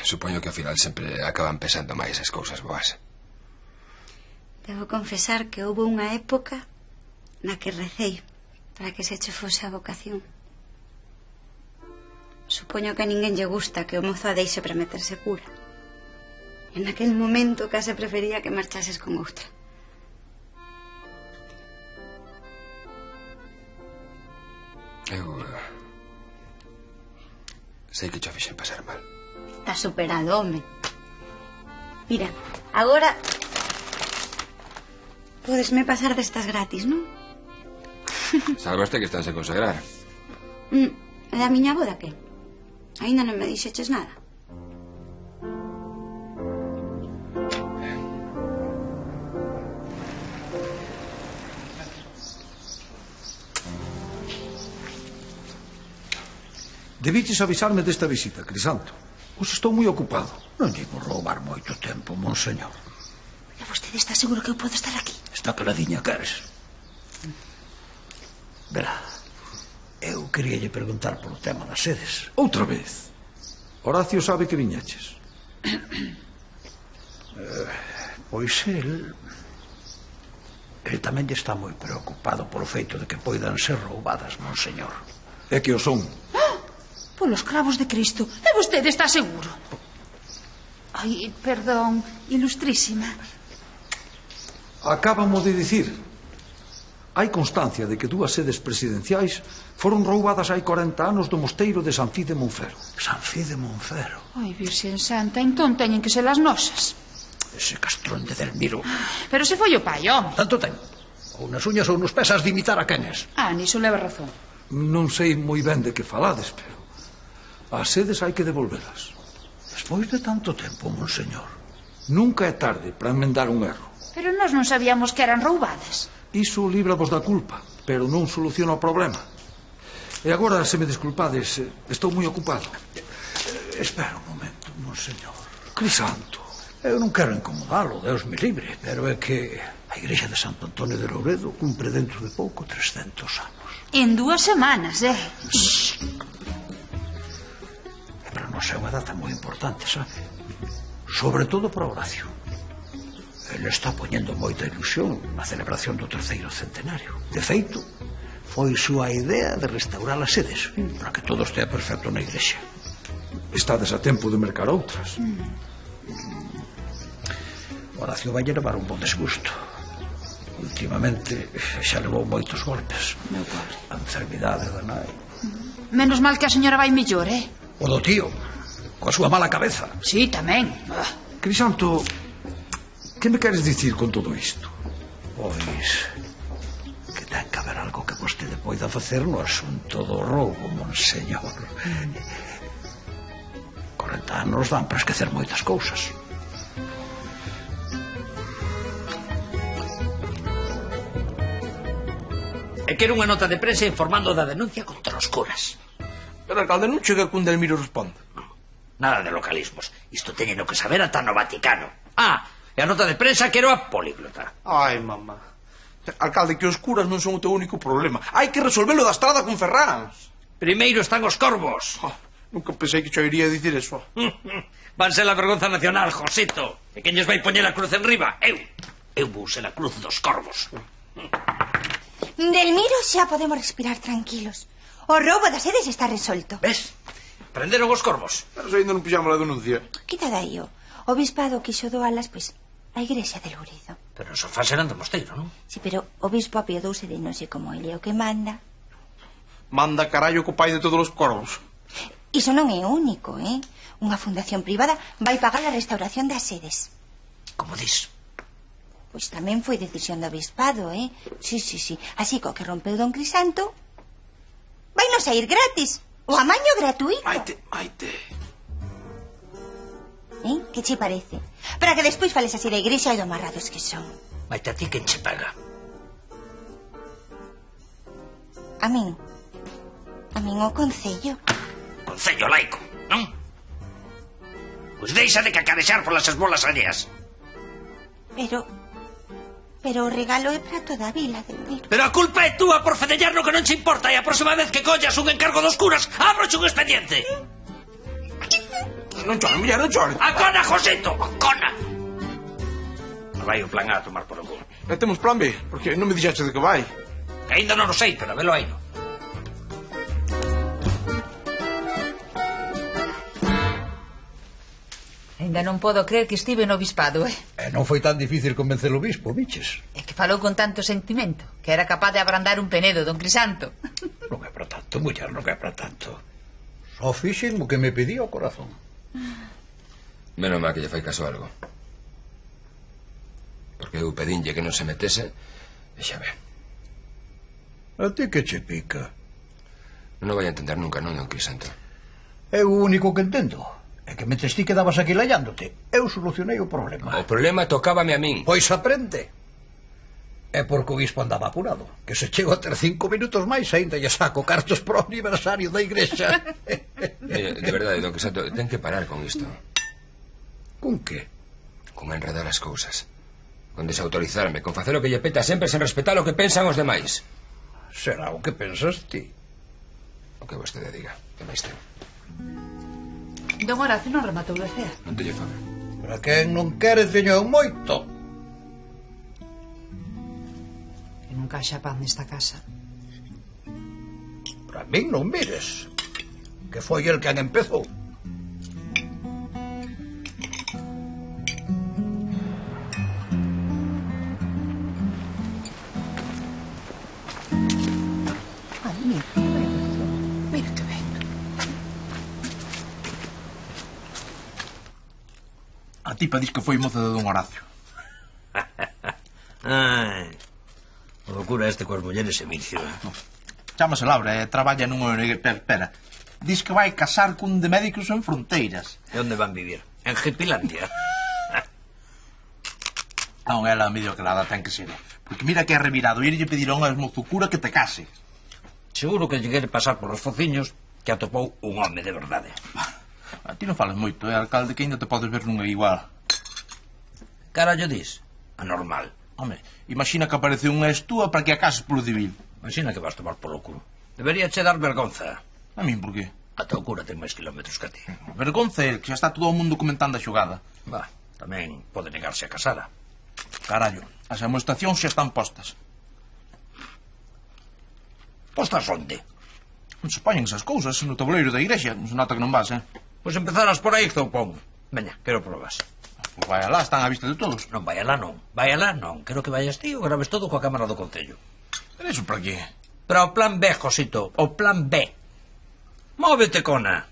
Speaker 5: Supoño que ao final sempre acaban pesando máis as cousas boas.
Speaker 9: Debo confesar que houve unha época na que recei para que se che fose a vocación. Supoño que a ninguén lle gusta que o mozo a deixe para meterse cura. En aquel momento case prefería que marchases con outra.
Speaker 5: Eu... sei que cho fixen pasar mal.
Speaker 9: Está superado, home. Mira, agora podesme pasar destas gratis, non?
Speaker 5: Salvaste que estás a consagrar.
Speaker 9: Mm, e da miña boda, que? Ainda non me dixeches nada.
Speaker 8: Debiches avisarme desta visita, Crisanto. Pois estou moi ocupado.
Speaker 1: Non lle vou roubar moito tempo, monseñor.
Speaker 4: E vostede está seguro que eu podo estar aquí?
Speaker 1: Está caladiña, queres? Verá, eu queríalle preguntar polo tema das sedes.
Speaker 8: Outra vez. Horacio sabe que viñeches.
Speaker 1: eh, Pois el... El tamén lle está moi preocupado polo feito de que poidan ser roubadas, monseñor.
Speaker 8: É que o son.
Speaker 3: Polos cravos de Cristo. E vostede está seguro? Ai, perdón, ilustrísima.
Speaker 8: Acábamo de dicir. Hai constancia de que dúas sedes presidenciais foron roubadas hai corenta anos do mosteiro de San Fí de Monfero.
Speaker 1: San Fí de Monfero?
Speaker 3: Ai, Virxen Santa, entón teñen que ser as nosas.
Speaker 1: Ese castrón de Delmiro.
Speaker 3: Pero se foi o pai, home.
Speaker 1: Tanto ten. Ou nas uñas ou nos pesas de imitar a quenes.
Speaker 3: Ah, niso leva razón.
Speaker 8: Non sei moi ben de que falades, pero as sedes hai que devolvelas.
Speaker 1: Despois de tanto tempo, monseñor.
Speaker 8: Nunca é tarde para enmendar un erro.
Speaker 3: Pero nós non sabíamos que eran roubadas.
Speaker 8: Iso líbravos da culpa, pero non soluciona o problema. E agora, se me desculpades, estou moi ocupado.
Speaker 1: Eh, espera un momento, monseñor.
Speaker 8: Crisanto.
Speaker 1: Eu non quero incomodalo, Deus me libre, pero é que a igrexa de Santo Antonio de Louredo cumpre dentro de pouco trescentos anos.
Speaker 3: En dúas semanas, eh?
Speaker 1: Shhh. Pero non é unha data moi importante, sabe? Sobre todo para Horacio. Ele está poñendo moita ilusión na celebración do terceiro centenario. De feito, foi súa idea de restaurar as sedes para que todo estea perfecto na igrexa.
Speaker 8: Estades a tempo de mercar outras.
Speaker 1: Mm. Horacio vai levar un bon desgusto. Últimamente xa levou moitos golpes.
Speaker 3: Meu pobre.
Speaker 1: A enfermidade da nai.
Speaker 3: Menos mal que a señora vai mellor, eh?
Speaker 1: O do tío, coa súa mala cabeza.
Speaker 3: Sí, tamén.
Speaker 8: Ah. Crisanto, que me queres dicir con todo isto?
Speaker 1: Pois que ten que haber algo que vostede poida facer no asunto do roubo, monseñor. Corenta anos dan para esquecer moitas cousas.
Speaker 2: E quero unha nota de prensa informando da denuncia contra os curas.
Speaker 12: Pero, alcalde, non chega que un Delmiro responde.
Speaker 2: Nada de localismos. Isto teñen que saber ata no Vaticano. Ah, e a nota de prensa quero a políglota.
Speaker 12: Ai, mamá. Alcalde, que os curas non son o teu único problema. Hai que resolvelo da estrada con Ferráns.
Speaker 2: Primeiro están os corvos.
Speaker 12: Oh, nunca pensei que cho iría a dicir eso.
Speaker 2: Van ser a vergonza nacional, Josito. E quen lles vai poñer a cruz enriba? Eu. Eu vou ser a cruz dos corvos.
Speaker 4: Delmiro, xa podemos respirar tranquilos. O roubo das sedes está resolto.
Speaker 2: Ves? Prenderon os corvos.
Speaker 12: Pero se ainda non pixamos a denuncia.
Speaker 4: Quita dai o. O bispado quixo doalas, pois, a igrexa de Louredo.
Speaker 2: Pero os sofás eran do mosteiro, non?
Speaker 4: Sí, pero o bispo apiodouse de non sei como ele é o que manda.
Speaker 12: Manda carallo co pai de todos os corvos.
Speaker 4: Iso non é único, eh? Unha fundación privada vai pagar a restauración das sedes.
Speaker 2: Como dis?
Speaker 4: Pois tamén foi decisión do bispado, eh? Sí, sí, sí. Así co que rompeu don Crisanto, vai non sair gratis. O amaño gratuito.
Speaker 12: Maite, Maite.
Speaker 4: Eh? Que che parece? Para que despois fales así da igrexa e do marrados que son.
Speaker 2: Maite, a ti quen che paga?
Speaker 4: A min. A min o concello.
Speaker 2: Concello laico, non? Pois deixa de cacarexar polas esbolas alleas.
Speaker 4: Pero... Pero o regalo é para toda a vila, Delmiro.
Speaker 2: Pero a culpa é túa por fedellar no que non che importa. E a próxima vez que collas un encargo dos curas, abroche un expediente.
Speaker 12: Non chore, muller, non chore.
Speaker 2: A cona, Josito, a cona. Vai o plan A a tomar por o cu.
Speaker 12: E temos plan B, porque non me dixaste de que vai.
Speaker 2: Que ainda non o sei, pero velo aí.
Speaker 3: Ainda non podo creer que estive no obispado, eh?
Speaker 1: E non foi tan difícil convencer o bispo, biches.
Speaker 3: É que falou con tanto sentimento que era capaz de abrandar un penedo, don Crisanto.
Speaker 1: Non é para tanto, muller, non é para tanto. Só fixen o que me pedía o corazón.
Speaker 5: Menos mal que lle fai caso algo. Porque eu pedinlle que non se metese e xa ve.
Speaker 1: A ti que che pica?
Speaker 5: Non o vai a entender nunca, non, don Crisanto?
Speaker 1: É o único que entendo. É que mentres ti quedabas aquí lallándote, eu solucionei o problema.
Speaker 5: O problema tocábame a min.
Speaker 1: Pois aprende. É porque o bispo andaba apurado. Que se chego a ter cinco minutos máis ainda lle saco cartos pro aniversario da igrexa.
Speaker 5: eh, De verdade, don Crisanto, ten que parar con isto.
Speaker 1: Con que?
Speaker 5: Con enredar as cousas. Con desautorizarme, con facer o que lle peta sempre sen respetar o que pensan os demais.
Speaker 1: Será o que pensas ti.
Speaker 5: O que vostede diga, que máis ten.
Speaker 3: Don Horacio non rematou de cea.
Speaker 5: Non teño fame.
Speaker 1: Para quen non quere teño moito.
Speaker 3: E nunca haxa pan nesta casa.
Speaker 1: Para min non mires. Que foi el quen empezou.
Speaker 10: Ay, mira, mira que ben.
Speaker 12: A tipa diz que foi moza de don Horacio.
Speaker 2: Ai, o locura este coas mulleres e vicio.
Speaker 12: Chámase Laura e traballa nunha O N G. Pera, pera. Diz que vai casar cun de Médicos Sen Fronteiras.
Speaker 2: E onde van vivir? En Jipilandia.
Speaker 12: Non, ela medio que nada ten que ser. Porque mira que é revirado irlle pedir a unha esmozucura que te case.
Speaker 2: Seguro que lle quere pasar por os fociños que atopou un home de verdade.
Speaker 12: A ti non falas moito, é alcalde, que ainda te podes ver nunha igual.
Speaker 2: Carallo dis? Anormal.
Speaker 12: Home, imagina que aparece unha estúa para que a cases polo civil.
Speaker 2: Imagina que vas tomar polo cu. Debería che dar vergonza.
Speaker 12: A min, por qué?
Speaker 2: A teu cura ten máis kilómetros que a ti.
Speaker 12: Vergonza é que xa está todo o mundo comentando a xogada.
Speaker 2: Va, tamén pode negarse a casara.
Speaker 12: Carallo, as amoestacións xa están postas.
Speaker 2: Postas onde?
Speaker 12: Non se poñen esas cousas no tabuleiro da igrexa. Non se nota que non vas, eh?
Speaker 2: Pois empezarás por aí, Zoupón. Veña, quero probas.
Speaker 12: Pois vai alá, están á vista de todos.
Speaker 2: Non, vai alá non. Vai alá non. Quero que vayas ti o grabes todo coa cámara do Concello.
Speaker 12: Pero iso para qué?
Speaker 2: Para o plan B, Josito. O plan B. Móvete, cona.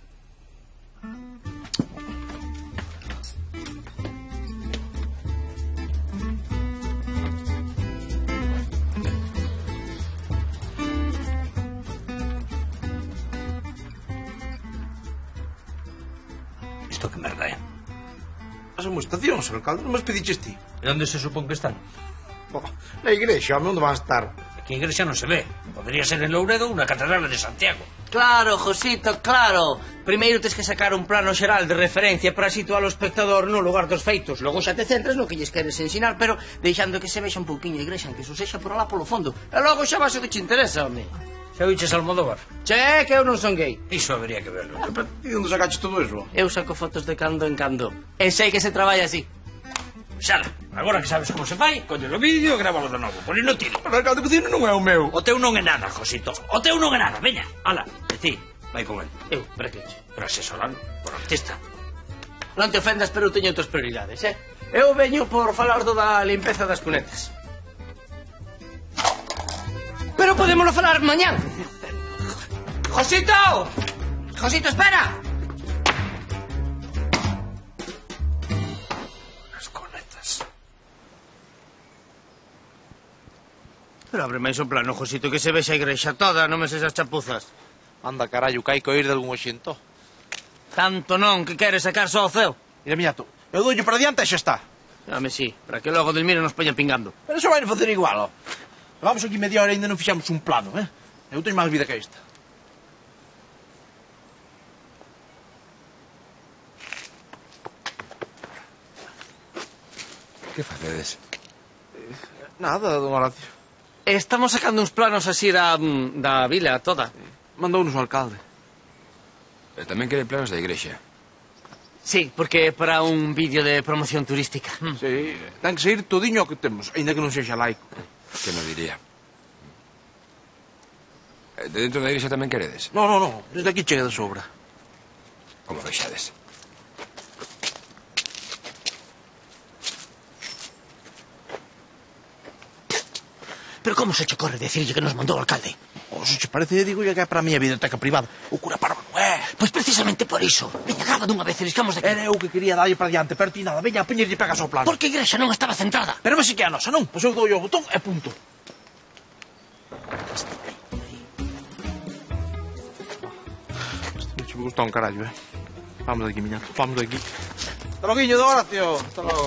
Speaker 2: Isto que merda é?
Speaker 12: As amoestacións, alcalde, non me pediches ti.
Speaker 2: E onde se supón que están?
Speaker 12: Bo, na igrexa, onde van a estar?
Speaker 2: Aquí a igrexa non se ve. Podría ser en Louredo ou na Catedral de Santiago.
Speaker 7: Claro, Josito, claro. Primeiro tens que sacar un plano xeral de referencia para situar o espectador no lugar dos feitos. Logo xa te centras no que lles queres ensinar, pero deixando que se vexa un pouquiño a igrexa, que eso sexa por alá polo fondo. E logo xa vas o que te interesa, home.
Speaker 2: Xa viches Almodóvar?
Speaker 7: Che, que eu non son gay.
Speaker 2: Iso habería que verlo.
Speaker 12: E onde sacaches todo eso?
Speaker 7: Eu saco fotos de cando en cando. E sei que se traballa así.
Speaker 2: Xala, agora que sabes como se fai, coño o vídeo e grábalo de novo. Ponino tiro.
Speaker 12: Pero alcalde, que non é o meu.
Speaker 2: O teu non é nada, Josito. O teu non é nada. Veña, ala, e ti, vai con el.
Speaker 7: Eu, para que?
Speaker 2: Para asesorarlo, por artista.
Speaker 7: Non te ofendas, pero eu teño outras prioridades, eh? Eu veño por falar do da limpeza das cunetas. Pero podémoslo falar mañán. Josito! Josito, espera!
Speaker 2: As conetas.
Speaker 7: Pero abre máis o plano, Josito, que se vexa a igrexa toda, non me sexas chapuzas.
Speaker 12: Anda, carallo, que hai que oír de algún oxento.
Speaker 7: Tanto non, que queres sacar só o ceo.
Speaker 12: Mira, miato, eu doulle para diante e xa está.
Speaker 7: Dame sí, para que logo Delmiro nos poña pingando.
Speaker 12: Pero iso vai facer igual, ó. Vamos aquí media hora e ainda non fixamos un plano, eh? Eu teño máis vida que esta.
Speaker 5: Que facedes?
Speaker 12: Nada, don Horacio.
Speaker 7: Estamos sacando uns planos así da, da vila toda.
Speaker 12: Mandounos o alcalde.
Speaker 5: E tamén quere planos da igrexa.
Speaker 7: Sí, porque é para un vídeo de promoción turística.
Speaker 12: Sí, ten que sair todiño o que temos, ainda que non sexa laico.
Speaker 5: Que non diría. De dentro da igrexa tamén queredes?
Speaker 12: No, no, no, desde aquí chega de sobra.
Speaker 5: Como vexades.
Speaker 7: Pero como se che corre decirlle que nos mandou o alcalde?
Speaker 12: O se che parece, digo ya que é para a miña biblioteca privada. O cura parva non é.
Speaker 7: Pois precisamente por iso. Veña, grava dunha vez e riscamos de aquí.
Speaker 12: Era eu que quería darlle para diante, pero ti nada. Veña, a poñerlle pegas ao plano.
Speaker 7: Porque a igrexa non estaba centrada.
Speaker 12: Pero vese que é a nosa, non? Pois eu dou o botón e punto. Este me gusta un carallo, eh. Vamos de aquí, miña. Vamos de aquí. Hasta loguinho de Horacio. Hasta logo.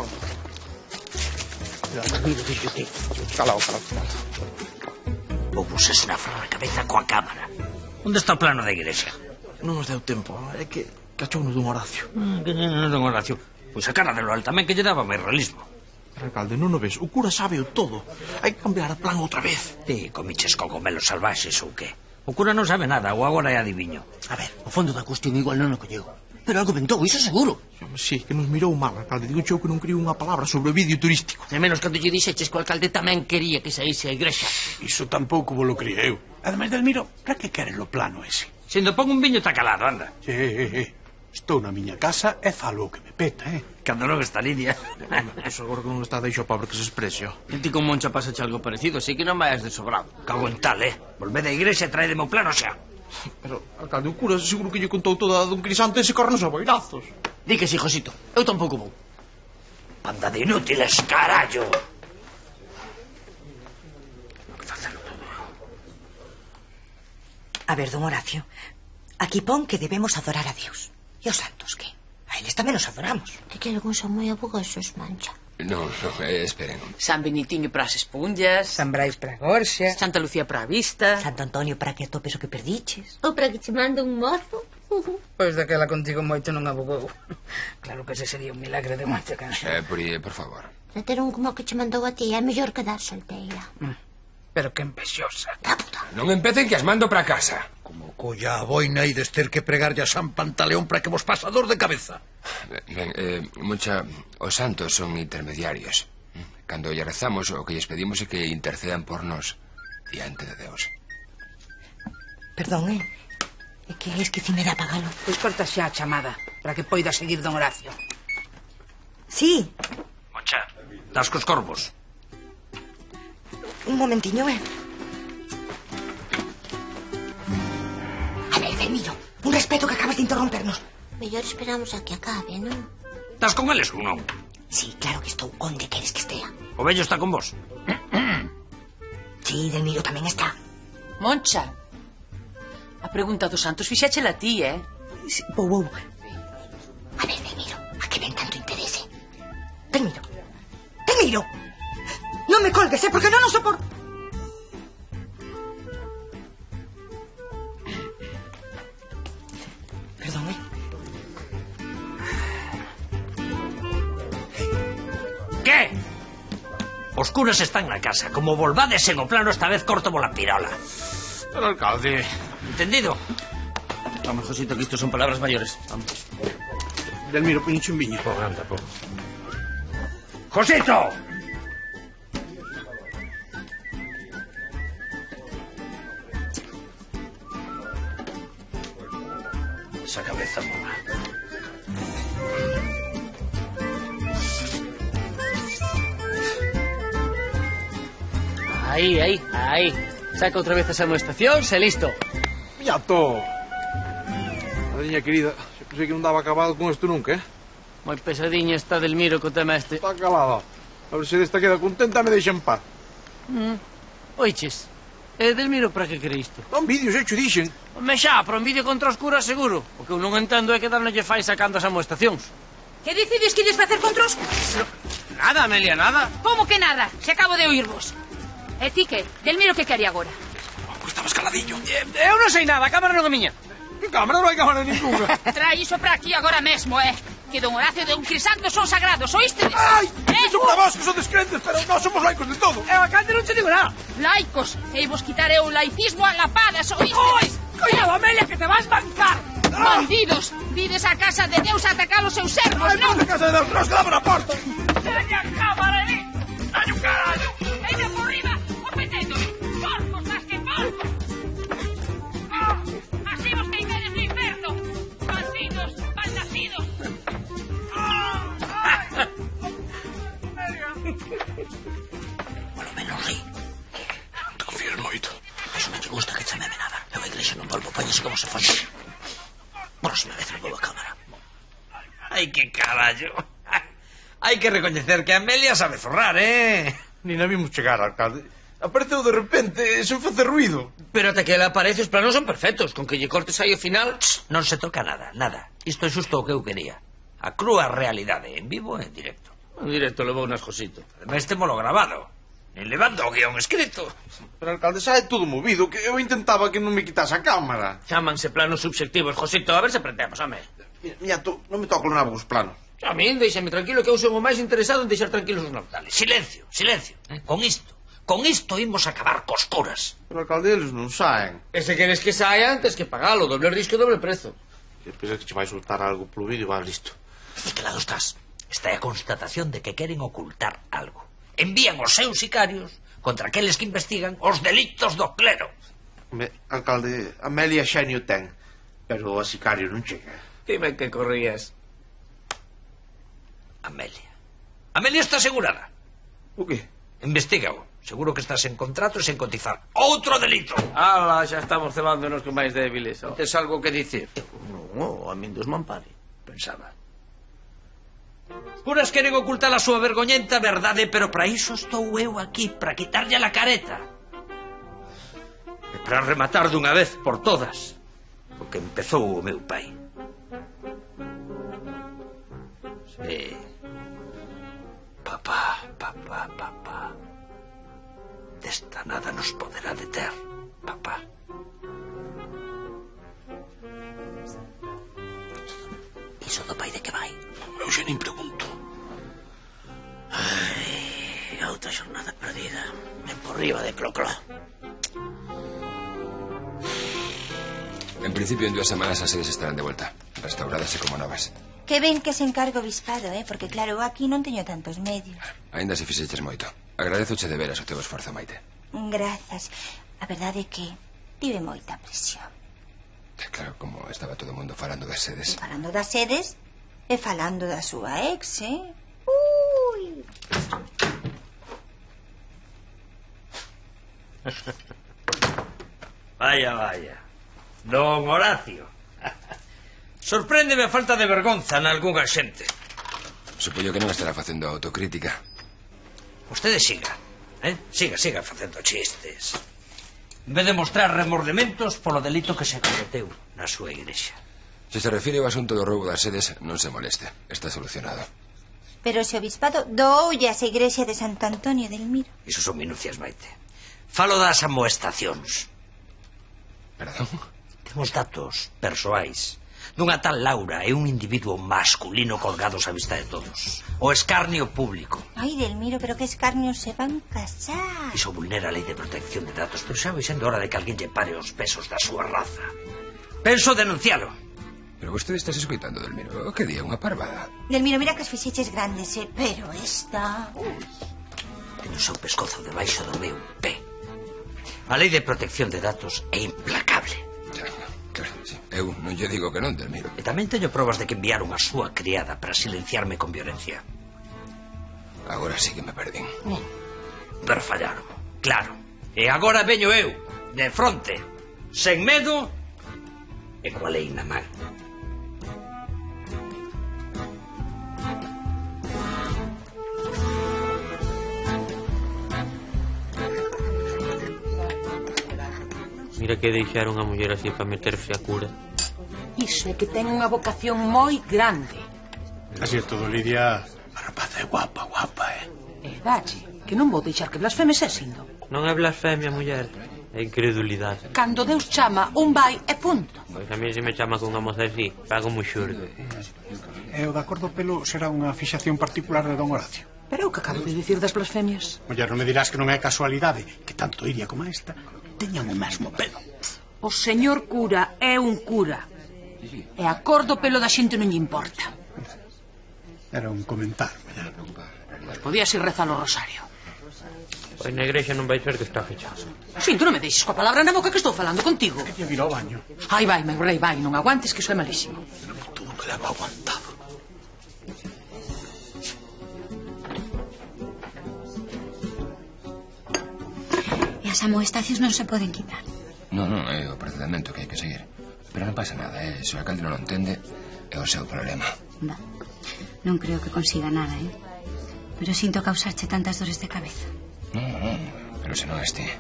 Speaker 12: Calao, calao.
Speaker 2: Ou pusese na flor a cabeza coa cámara. Onde está o plano da igrexa?
Speaker 12: Non nos deu tempo, é que cachounos dun Horacio.
Speaker 2: Ah, que non dun Horacio. Pois a cara de Loal tamén que lle daba máis realismo.
Speaker 12: Alcalde, non o ves? O cura sabe o todo. Hai que cambiar a plan outra vez.
Speaker 2: Ti, comiches cogomelos salvaxes ou que? O cura non sabe nada, ou agora é adiviño.
Speaker 7: A ver, o fondo da cuestión igual non o colleu. Pero algo ventou, iso seguro.
Speaker 12: Sí, que nos mirou mal, alcalde. Digo eu que non criou unha palabra sobre o vídeo turístico.
Speaker 7: E menos cando lle dixeches que o alcalde tamén quería que saíse a igrexa.
Speaker 15: Iso tampouco vos lo criei eu. Ademais, Delmiro, para que queres lo plano ese?
Speaker 2: Sendo pon un viño está calado, anda.
Speaker 15: Sí, eh, eh. Estou na miña casa e falo o que me peta, eh?
Speaker 2: Cando non está Lidia.
Speaker 12: Pois agora que non está, deixo pobre que se exprese.
Speaker 7: E ti con Moncha pasache algo parecido, así que non vayas de sobrado.
Speaker 2: Cago en tal, eh? Volvede á igrexa e traedeme o plano xa.
Speaker 12: Pero, alcalde, o cura seguro que lle contou toda a don Crisanto e se corre nos aboirazos.
Speaker 7: Di que si, Josito. Eu tampouco vou.
Speaker 2: Banda de inútiles, carallo.
Speaker 10: A ver, don Horacio, aquí pon que debemos adorar a Dios. E os santos, que? A eles tamén os adoramos.
Speaker 13: Que que algún son moi abogosos, Mancha.
Speaker 5: Non, non, eh, esperen.
Speaker 7: San Benitiño para as esponjas.
Speaker 11: San Brais para a gorxa.
Speaker 7: Santa Lucía para a vista.
Speaker 10: Santo Antonio para que atopes o que perdiches.
Speaker 13: Ou para que che mande un mozo.
Speaker 11: Pois daquela contigo moito non abogou. Claro que ese sería un milagre de moita cansa.
Speaker 5: Eh, por, aí, por favor.
Speaker 13: De ter un como que che mandou a ti, é mellor quedar solteira.
Speaker 11: Mm. Pero que empexosa.
Speaker 5: Non empecen que as mando para casa.
Speaker 1: Como colla a boina e dester que pregarlle a San Pantaleón para que vos pasa dor de cabeza.
Speaker 5: Ben, eh, Moncha, os santos son intermediarios. Cando lle rezamos, o que lles pedimos é que intercedan por nós diante de Deus.
Speaker 10: Perdón, eh? É que esquecime de apagalo.
Speaker 11: Pois corta xa a chamada, para que poida seguir don Horacio.
Speaker 10: Sí.
Speaker 2: Moncha, das cos corvos.
Speaker 10: Un momentiño, eh? A ver, Delmiro, un respeto que acabas de interrompernos.
Speaker 13: Mellor esperamos a que acabe, non?
Speaker 2: Estás con eles ou non?
Speaker 10: Sí, claro que estou onde queres que estea.
Speaker 2: O vello está con vos?
Speaker 10: Sí, Delmiro tamén está.
Speaker 7: Moncha, a pregunta dos santos fixéchela a ti, eh?
Speaker 10: Sí, vou, vou. A ver, Delmiro, a que ven tanto interese? Delmiro, Delmiro, non me colgues, eh, porque non o soporto. Perdón, eh?
Speaker 2: Que? Os curas están na casa. Como volvades en o plano, esta vez corto la pirola.
Speaker 12: Pero, alcalde...
Speaker 2: Entendido?
Speaker 7: Vamos, Josito, que isto son palabras maiores. Vamos.
Speaker 12: Delmiro, poñeche un viño.
Speaker 2: Pon, anda, pon. ¡Josito! Esa cabeza mola.
Speaker 7: Aí, aí, aí. Saca outra vez as amoestacións e listo.
Speaker 12: Ya to. Madriña querida, se pensei que non daba acabado con isto nunca, eh?
Speaker 7: Moi pesadiña está Delmiro co tema este.
Speaker 12: Está calada. A ver se desta queda contenta me deixa en paz.
Speaker 7: Mm. Oiches, e Delmiro para que quere isto?
Speaker 12: Non vídeos, hecho, dixen.
Speaker 7: Me xa, para un vídeo contra os curas seguro. O que eu non entendo é que darnos lle fai sacando as amoestacións.
Speaker 3: Que decides que lles facer contra os curas?
Speaker 7: Nada, Amelia, nada.
Speaker 3: Como que nada? Se acabo de oírvos. E ti que? Delmiro que quere agora?
Speaker 12: Oh, estaba escaladillo.
Speaker 7: Eu non sei nada, a cámara non é miña.
Speaker 12: Que cámara? Non hai cámara ninguna.
Speaker 3: Trae iso para aquí agora mesmo, eh? Que don Horacio e don Crisanto son sagrados, oístedes?
Speaker 12: Ai,
Speaker 3: eh?
Speaker 12: son para vos que son descrentes, pero nós somos laicos de todo.
Speaker 7: E o alcalde non te digo nada.
Speaker 3: Laicos, e vos quitaré o laicismo a lapadas, oístedes?
Speaker 7: Oi, cuidado, Amelia, que te vas mancar.
Speaker 3: Bandidos! Vides a casa de Deus a atacar os seus servos, non?
Speaker 12: A casa de Deus, nos quedamos na porta!
Speaker 2: Dalle a cámara, Eli! Dalle un carallo! Ella por riba! O peteto! Porcos, más que porcos! Ah, así vos que quedes no inferno! Bandidos, malnacidos! Ah,
Speaker 14: Polo menos ri.
Speaker 15: Non te confíes moito.
Speaker 14: Iso non te gusta que chameme nada. Eu a iglesia non volvo, poñese como se fonte. Próxima vez non volvo a cámara.
Speaker 2: Ai, que carallo! Hai que recoñecer que Amelia sabe zorrar, eh?
Speaker 12: Ni na vimos chegar, alcalde. Apareceu de repente, sen facer ruido.
Speaker 2: Pero até que ela aparece os planos son perfectos. Con que lle cortes aí o final... Non se toca nada, nada. Isto é xusto o que eu quería. A crúa realidade, en vivo e en directo. En directo levou nas Josito. Ademais témolo grabado. Nen levando o guión escrito.
Speaker 12: Pero, alcalde, xa é todo movido, que eu intentaba que non me quitase a cámara.
Speaker 2: Chámanse planos subxectivos, Josito. A ver se aprendemos, home.
Speaker 12: Miñato, non me toco nada os planos.
Speaker 2: A min, deixame tranquilo, que eu son o máis interesado en deixar tranquilos os mortales. Silencio, silencio. Eh? Con isto, con isto imos acabar cos curas.
Speaker 12: Pero, alcalde, eles non saen.
Speaker 2: E se queres que saia, antes que pagalo. Doble risco, doble prezo.
Speaker 12: E pensa que che vai soltar algo polo vídeo, va, listo.
Speaker 14: De que lado estás? Esta é a constatación de que queren ocultar algo. Envían os seus sicarios contra aqueles que investigan os delitos do clero.
Speaker 12: Me, alcalde, Amelia xenio ten, pero a sicario non chega.
Speaker 2: Dime que corrías.
Speaker 14: Amelia. Amelia está asegurada.
Speaker 12: O que?
Speaker 14: Investígao. Seguro que estás en contrato e sen cotizar. Outro delito.
Speaker 2: Ala, xa estamos cebándonos con máis débiles. Oh.
Speaker 14: Tes algo que dicir?
Speaker 2: No, a min dos mampare. Pensaba.
Speaker 14: Curas queren ocultar a súa vergoñenta verdade, pero para iso estou eu aquí, para quitarlle a careta.
Speaker 2: E para rematar dunha vez por todas o que empezou o meu pai. Sí.
Speaker 14: Papá, papá, papá. Desta nada nos poderá deter, papá. Iso do pai de que vai?
Speaker 15: Eu xa nin pregunto.
Speaker 14: Ai, outra xornada perdida. En por riba de cloclo.
Speaker 5: En principio, en dúas semanas as sedes estarán de volta, restauradas e como novas.
Speaker 4: Que ben que se encargo o bispado, eh? Porque claro, aquí non teño tantos medios.
Speaker 5: Ainda se fixeches moito. Agradezoche de veras o teu esforzo, Maite.
Speaker 4: Grazas. A verdade é que tive moita presión.
Speaker 5: Claro, como estaba todo o mundo falando das sedes.
Speaker 4: Falando das sedes e falando da súa ex, eh? Ui.
Speaker 2: Vaya, vaya. Don Horacio. Sorpréndeme a falta de vergonza en algunha xente.
Speaker 5: Supoño que non estará facendo autocrítica.
Speaker 2: Vostede siga, eh? Siga, siga facendo chistes. En vez de mostrar remordementos polo delito que se cometeu na súa igrexa.
Speaker 5: Se se refire ao asunto do roubo das sedes, non se moleste. Está solucionado.
Speaker 4: Pero se o bispado dooulle a esa igrexa de Santo Antonio del Miro.
Speaker 2: Iso son minucias, Maite. Falo das amoestacións.
Speaker 5: Perdón?
Speaker 2: Temos datos persoais dunha tal Laura e un individuo masculino colgados á vista de todos. O escarnio público.
Speaker 4: Ai, del Miro, pero que escarnios se van casar.
Speaker 2: Iso vulnera a lei de protección de datos, pero xa vai sendo hora de que alguén lle pare os pesos da súa raza. Penso denuncialo.
Speaker 5: Pero vostede está escoitando, del Miro. Que día, unha parvada.
Speaker 4: Del Miro, mira que as fixeches grandes, eh? Pero esta... Ui.
Speaker 2: Teño o seu pescozo debaixo do meu pé. A lei de protección de datos é implacable.
Speaker 5: Claro, sí. Eu non lle digo que non, del Miro.
Speaker 2: E tamén teño probas de que enviaron a súa criada para silenciarme con violencia.
Speaker 5: Agora sí que me perdín.
Speaker 2: Mm. Pero fallaron, claro. E agora veño eu, de fronte, sen medo e coa lei na man.
Speaker 16: Mira que deixaron a muller así para meterse a cura.
Speaker 3: Iso é que ten unha vocación moi grande.
Speaker 15: Así é todo, Lidia. A rapaza é guapa, guapa, eh?
Speaker 3: E dalle, que non vou deixar que blasfemes esindo.
Speaker 16: Non é blasfemia, muller. É incredulidade.
Speaker 3: Cando Deus chama, un vai e punto.
Speaker 16: Pois a mí se me chama con unha moza así, pago moi xurdo.
Speaker 15: E o da cor do pelo será unha fixación particular de don Horacio.
Speaker 3: Pero eu que acabo de dicir das blasfemias.
Speaker 15: Muller, non me dirás que non é casualidade que tanto Iria como esta teñan o mesmo pelo.
Speaker 3: O señor cura é un cura. E a cor do pelo da xente non lle importa.
Speaker 15: Era un comentario, ya.
Speaker 3: Podías ir rezar o rosario.
Speaker 16: Pois na igrexa non vai ser que está fechado.
Speaker 3: Sinto, non me deixes coa palabra na boca que estou falando contigo.
Speaker 15: Que te vir ao baño.
Speaker 3: Ai, vai, meu rei, vai, non aguantes que iso é malísimo.
Speaker 15: Todo que leva aguantado.
Speaker 9: E as amoestacios non se poden quitar.
Speaker 5: Non, non, é o procedimento que hai que seguir. Pero non pasa nada, eh? Se o alcalde non o entende, é o seu problema.
Speaker 9: Va. Non creo que consiga nada, eh? Pero sinto causarche tantas dores de cabeza.
Speaker 5: Non, non, pero se non es ti.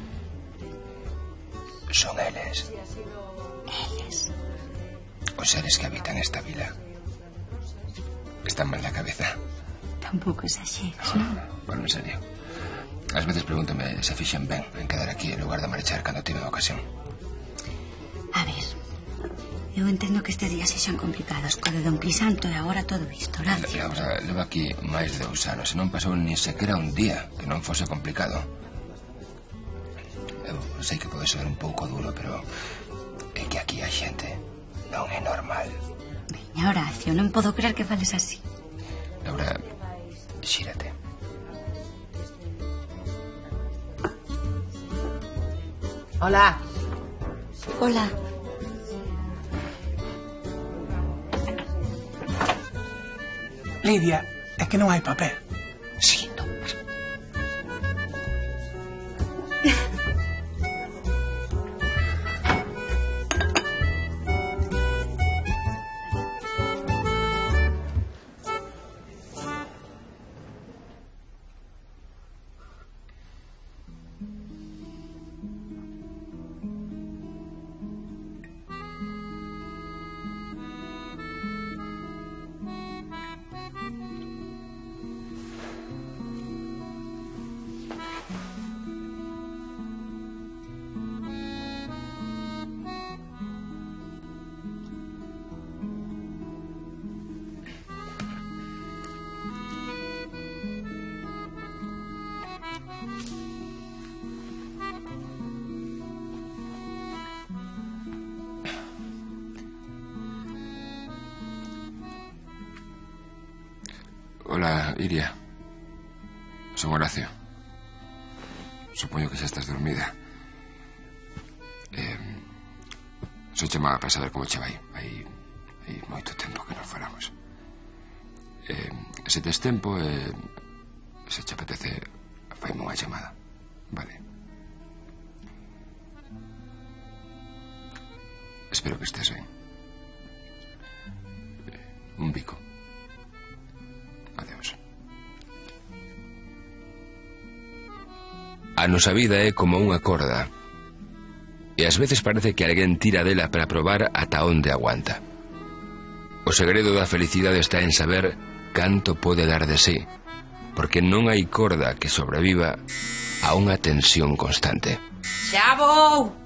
Speaker 5: Son eles.
Speaker 9: Eles.
Speaker 5: Os seres que habitan esta vila. Están mal na cabeza.
Speaker 9: Tampouco exaxeres, non?
Speaker 5: Bueno, en serio. Ás veces pregúntame se fixen ben en quedar aquí en lugar de marchar cando tive a ocasión.
Speaker 9: A ver, eu entendo que estes días sexan complicados co de Don Crisanto e agora todo isto, Horacio.
Speaker 5: Laura, leva aquí máis de dous anos e non pasou ni sequera un día que non fose complicado. Eu sei que pode ser un pouco duro, pero é que aquí a xente non é normal.
Speaker 9: Veña, Horacio, non podo creer que fales así.
Speaker 5: Laura, xírate.
Speaker 3: Hola.
Speaker 9: Hola.
Speaker 15: Lidia, é que non hai papel.
Speaker 3: Sí, non.
Speaker 5: Hola, Iria. Son Horacio. Supoño que xa estás dormida. Eh, Só chamaba para saber como che vai. Hai, hai moito tempo que non falamos. Eh, se tes tempo, eh, se che apetece, faime unha chamada. Vale. Espero que estés ben. Eh, un bico. Adeus. A nosa vida é como unha corda e ás veces parece que alguén tira dela para probar ata onde aguanta. O segredo da felicidade está en saber canto pode dar de sí, porque non hai corda que sobreviva a unha tensión constante.
Speaker 3: Xa vou.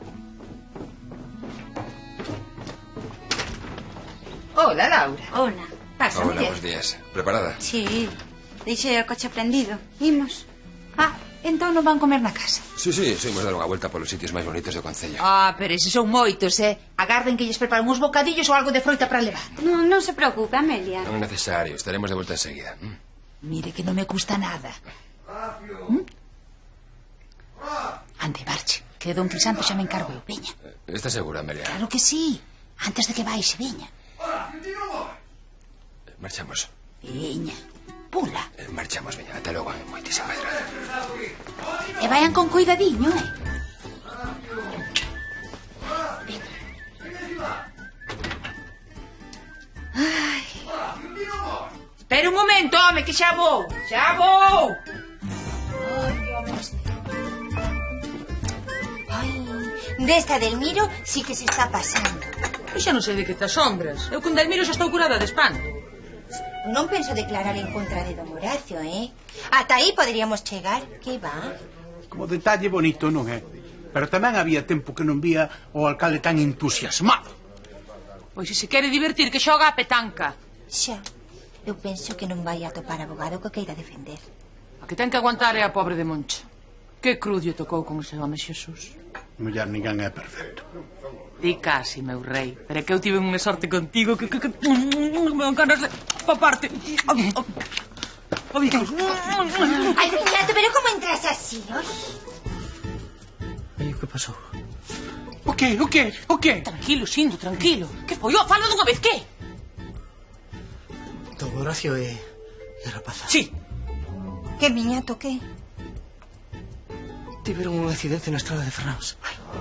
Speaker 3: Hola, Laura.
Speaker 9: Hola.
Speaker 3: Pasa,
Speaker 5: Hola,
Speaker 3: muller.
Speaker 5: buenos días. Preparada?
Speaker 9: Sí, deixei o coche prendido. Imos.
Speaker 3: Ah, entón non van comer na casa.
Speaker 5: Sí, sí, soimos dar unha vuelta polos sitios máis bonitos do concello.
Speaker 3: Ah, pero eses son moitos, eh? Agarden que lles preparen uns bocadillos ou algo de froita para levar.
Speaker 9: Non, non se preocupe, Amelia.
Speaker 5: Non é necesario, estaremos de volta enseguida. ¿Mm?
Speaker 3: Mire que non me custa nada. ¿Mm? Ande, marche, que Don Crisanto xa me encargo eu, veña.
Speaker 5: Estás segura, Amelia?
Speaker 3: Claro que sí, antes de que baixe, veña.
Speaker 5: Marchamos.
Speaker 3: Veña, pula.
Speaker 5: Eh, marchamos, veña, ata logo, moitísimas gracias.
Speaker 3: E vayan con cuidadiño, eh? Ai. Espera un momento, home, que xa vou. Xa vou.
Speaker 4: Ai, desta Delmiro sí que se está pasando.
Speaker 3: Eu xa non sei de que te asombras. Eu con Delmiro xa estou curada de espanto.
Speaker 4: Non penso declarar en contra de don Horacio, eh? Ata aí poderíamos chegar. Que va?
Speaker 15: Como detalle bonito, non é? Pero tamén había tempo que non vía o alcalde tan entusiasmado.
Speaker 3: Pois se se quere divertir, que xoga a petanca.
Speaker 4: Xa, eu penso que non vai atopar abogado que queira defender.
Speaker 3: A que ten que aguantar é a pobre de Moncha. Que cruz lle tocou con ese home, Xesús.
Speaker 15: Muller, ninguén é perfecto.
Speaker 11: Di casi, meu rei. Pero é que eu tive unha sorte contigo que... que, que... me dan ganas de paparte.
Speaker 4: Ay, miñato, pero como entras así, oi?
Speaker 2: Ai, o que pasou?
Speaker 15: O que, o que, o que?
Speaker 11: Tranquilo, Xindo, tranquilo. Que foi? Oh, falo dunha vez, que?
Speaker 2: Don Horacio e... e a rapaza.
Speaker 11: Sí.
Speaker 4: Que, miñato, que?
Speaker 2: Tiveron un accidente na estrada de Fernáns.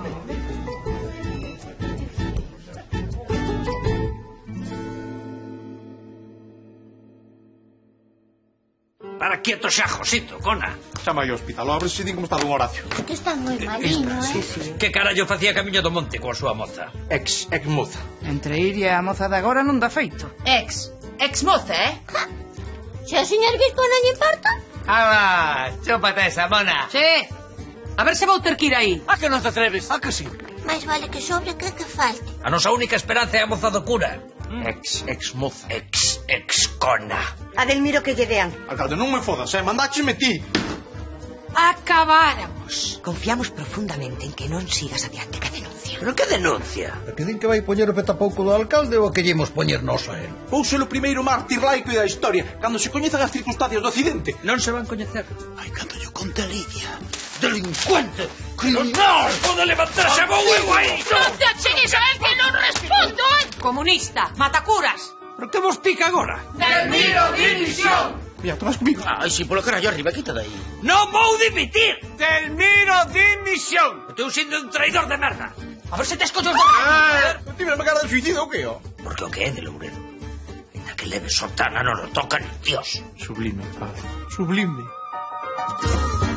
Speaker 14: Para quieto xa, Josito, cona.
Speaker 12: Chama aí ao hospital, a ver se din como está don Horacio.
Speaker 13: Que está moi malino,
Speaker 14: Sí,
Speaker 13: eh?
Speaker 14: sí. Que carallo facía camiño do monte coa súa moza?
Speaker 12: Ex, ex moza.
Speaker 11: Entre ir e a moza de agora non dá feito.
Speaker 3: Ex. Ex moza, eh?
Speaker 13: Se o señor Bispo non lle importa?
Speaker 7: Ah, chúpate esa, mona.
Speaker 11: Che, a ver se vou ter que ir aí.
Speaker 7: A que non te atreves?
Speaker 12: Ah, que sí?
Speaker 13: Mais vale que sobre que que falte.
Speaker 14: A nosa única esperanza é a moza do cura.
Speaker 12: Ex, ex moza.
Speaker 14: Ex, ex cona.
Speaker 10: Adelmiro, que lle dean.
Speaker 12: Alcalde, non me fodas, eh? Mandácheme ti.
Speaker 11: Acabáramos.
Speaker 10: Confiamos profundamente en que non sigas adiante ca denuncia.
Speaker 14: Pero que denuncia?
Speaker 1: A que din que vai poñer o petapouco do alcalde ou a que lle imos poñer nos a él?
Speaker 12: Vou ser o primeiro mártir laico da historia cando se coñezan as circunstancias do accidente.
Speaker 14: Non se van coñecer.
Speaker 15: Ai, cando yo conte a Lidia.
Speaker 14: Delincuente! Que non nos pode levantarse a vou eu aí!
Speaker 3: Non te achegues a él que non respondo, eh?
Speaker 11: Comunista, matacuras.
Speaker 14: Pero que vos pica agora?
Speaker 11: Delmiro, dimisión.
Speaker 12: Mira, tomas comigo.
Speaker 7: Ai, si, polo carallo arriba, quita dai.
Speaker 14: Non vou dimitir!
Speaker 7: Delmiro, dimisión.
Speaker 14: Estou sendo un traidor de merda.
Speaker 11: A ver se tes collos de...
Speaker 12: Ah, non tive a cara de suicida ou que, ó?
Speaker 14: Porque o que é de Louredo, en que leve sotana non lo tocan Dios.
Speaker 12: Sublime, padre. Sublime.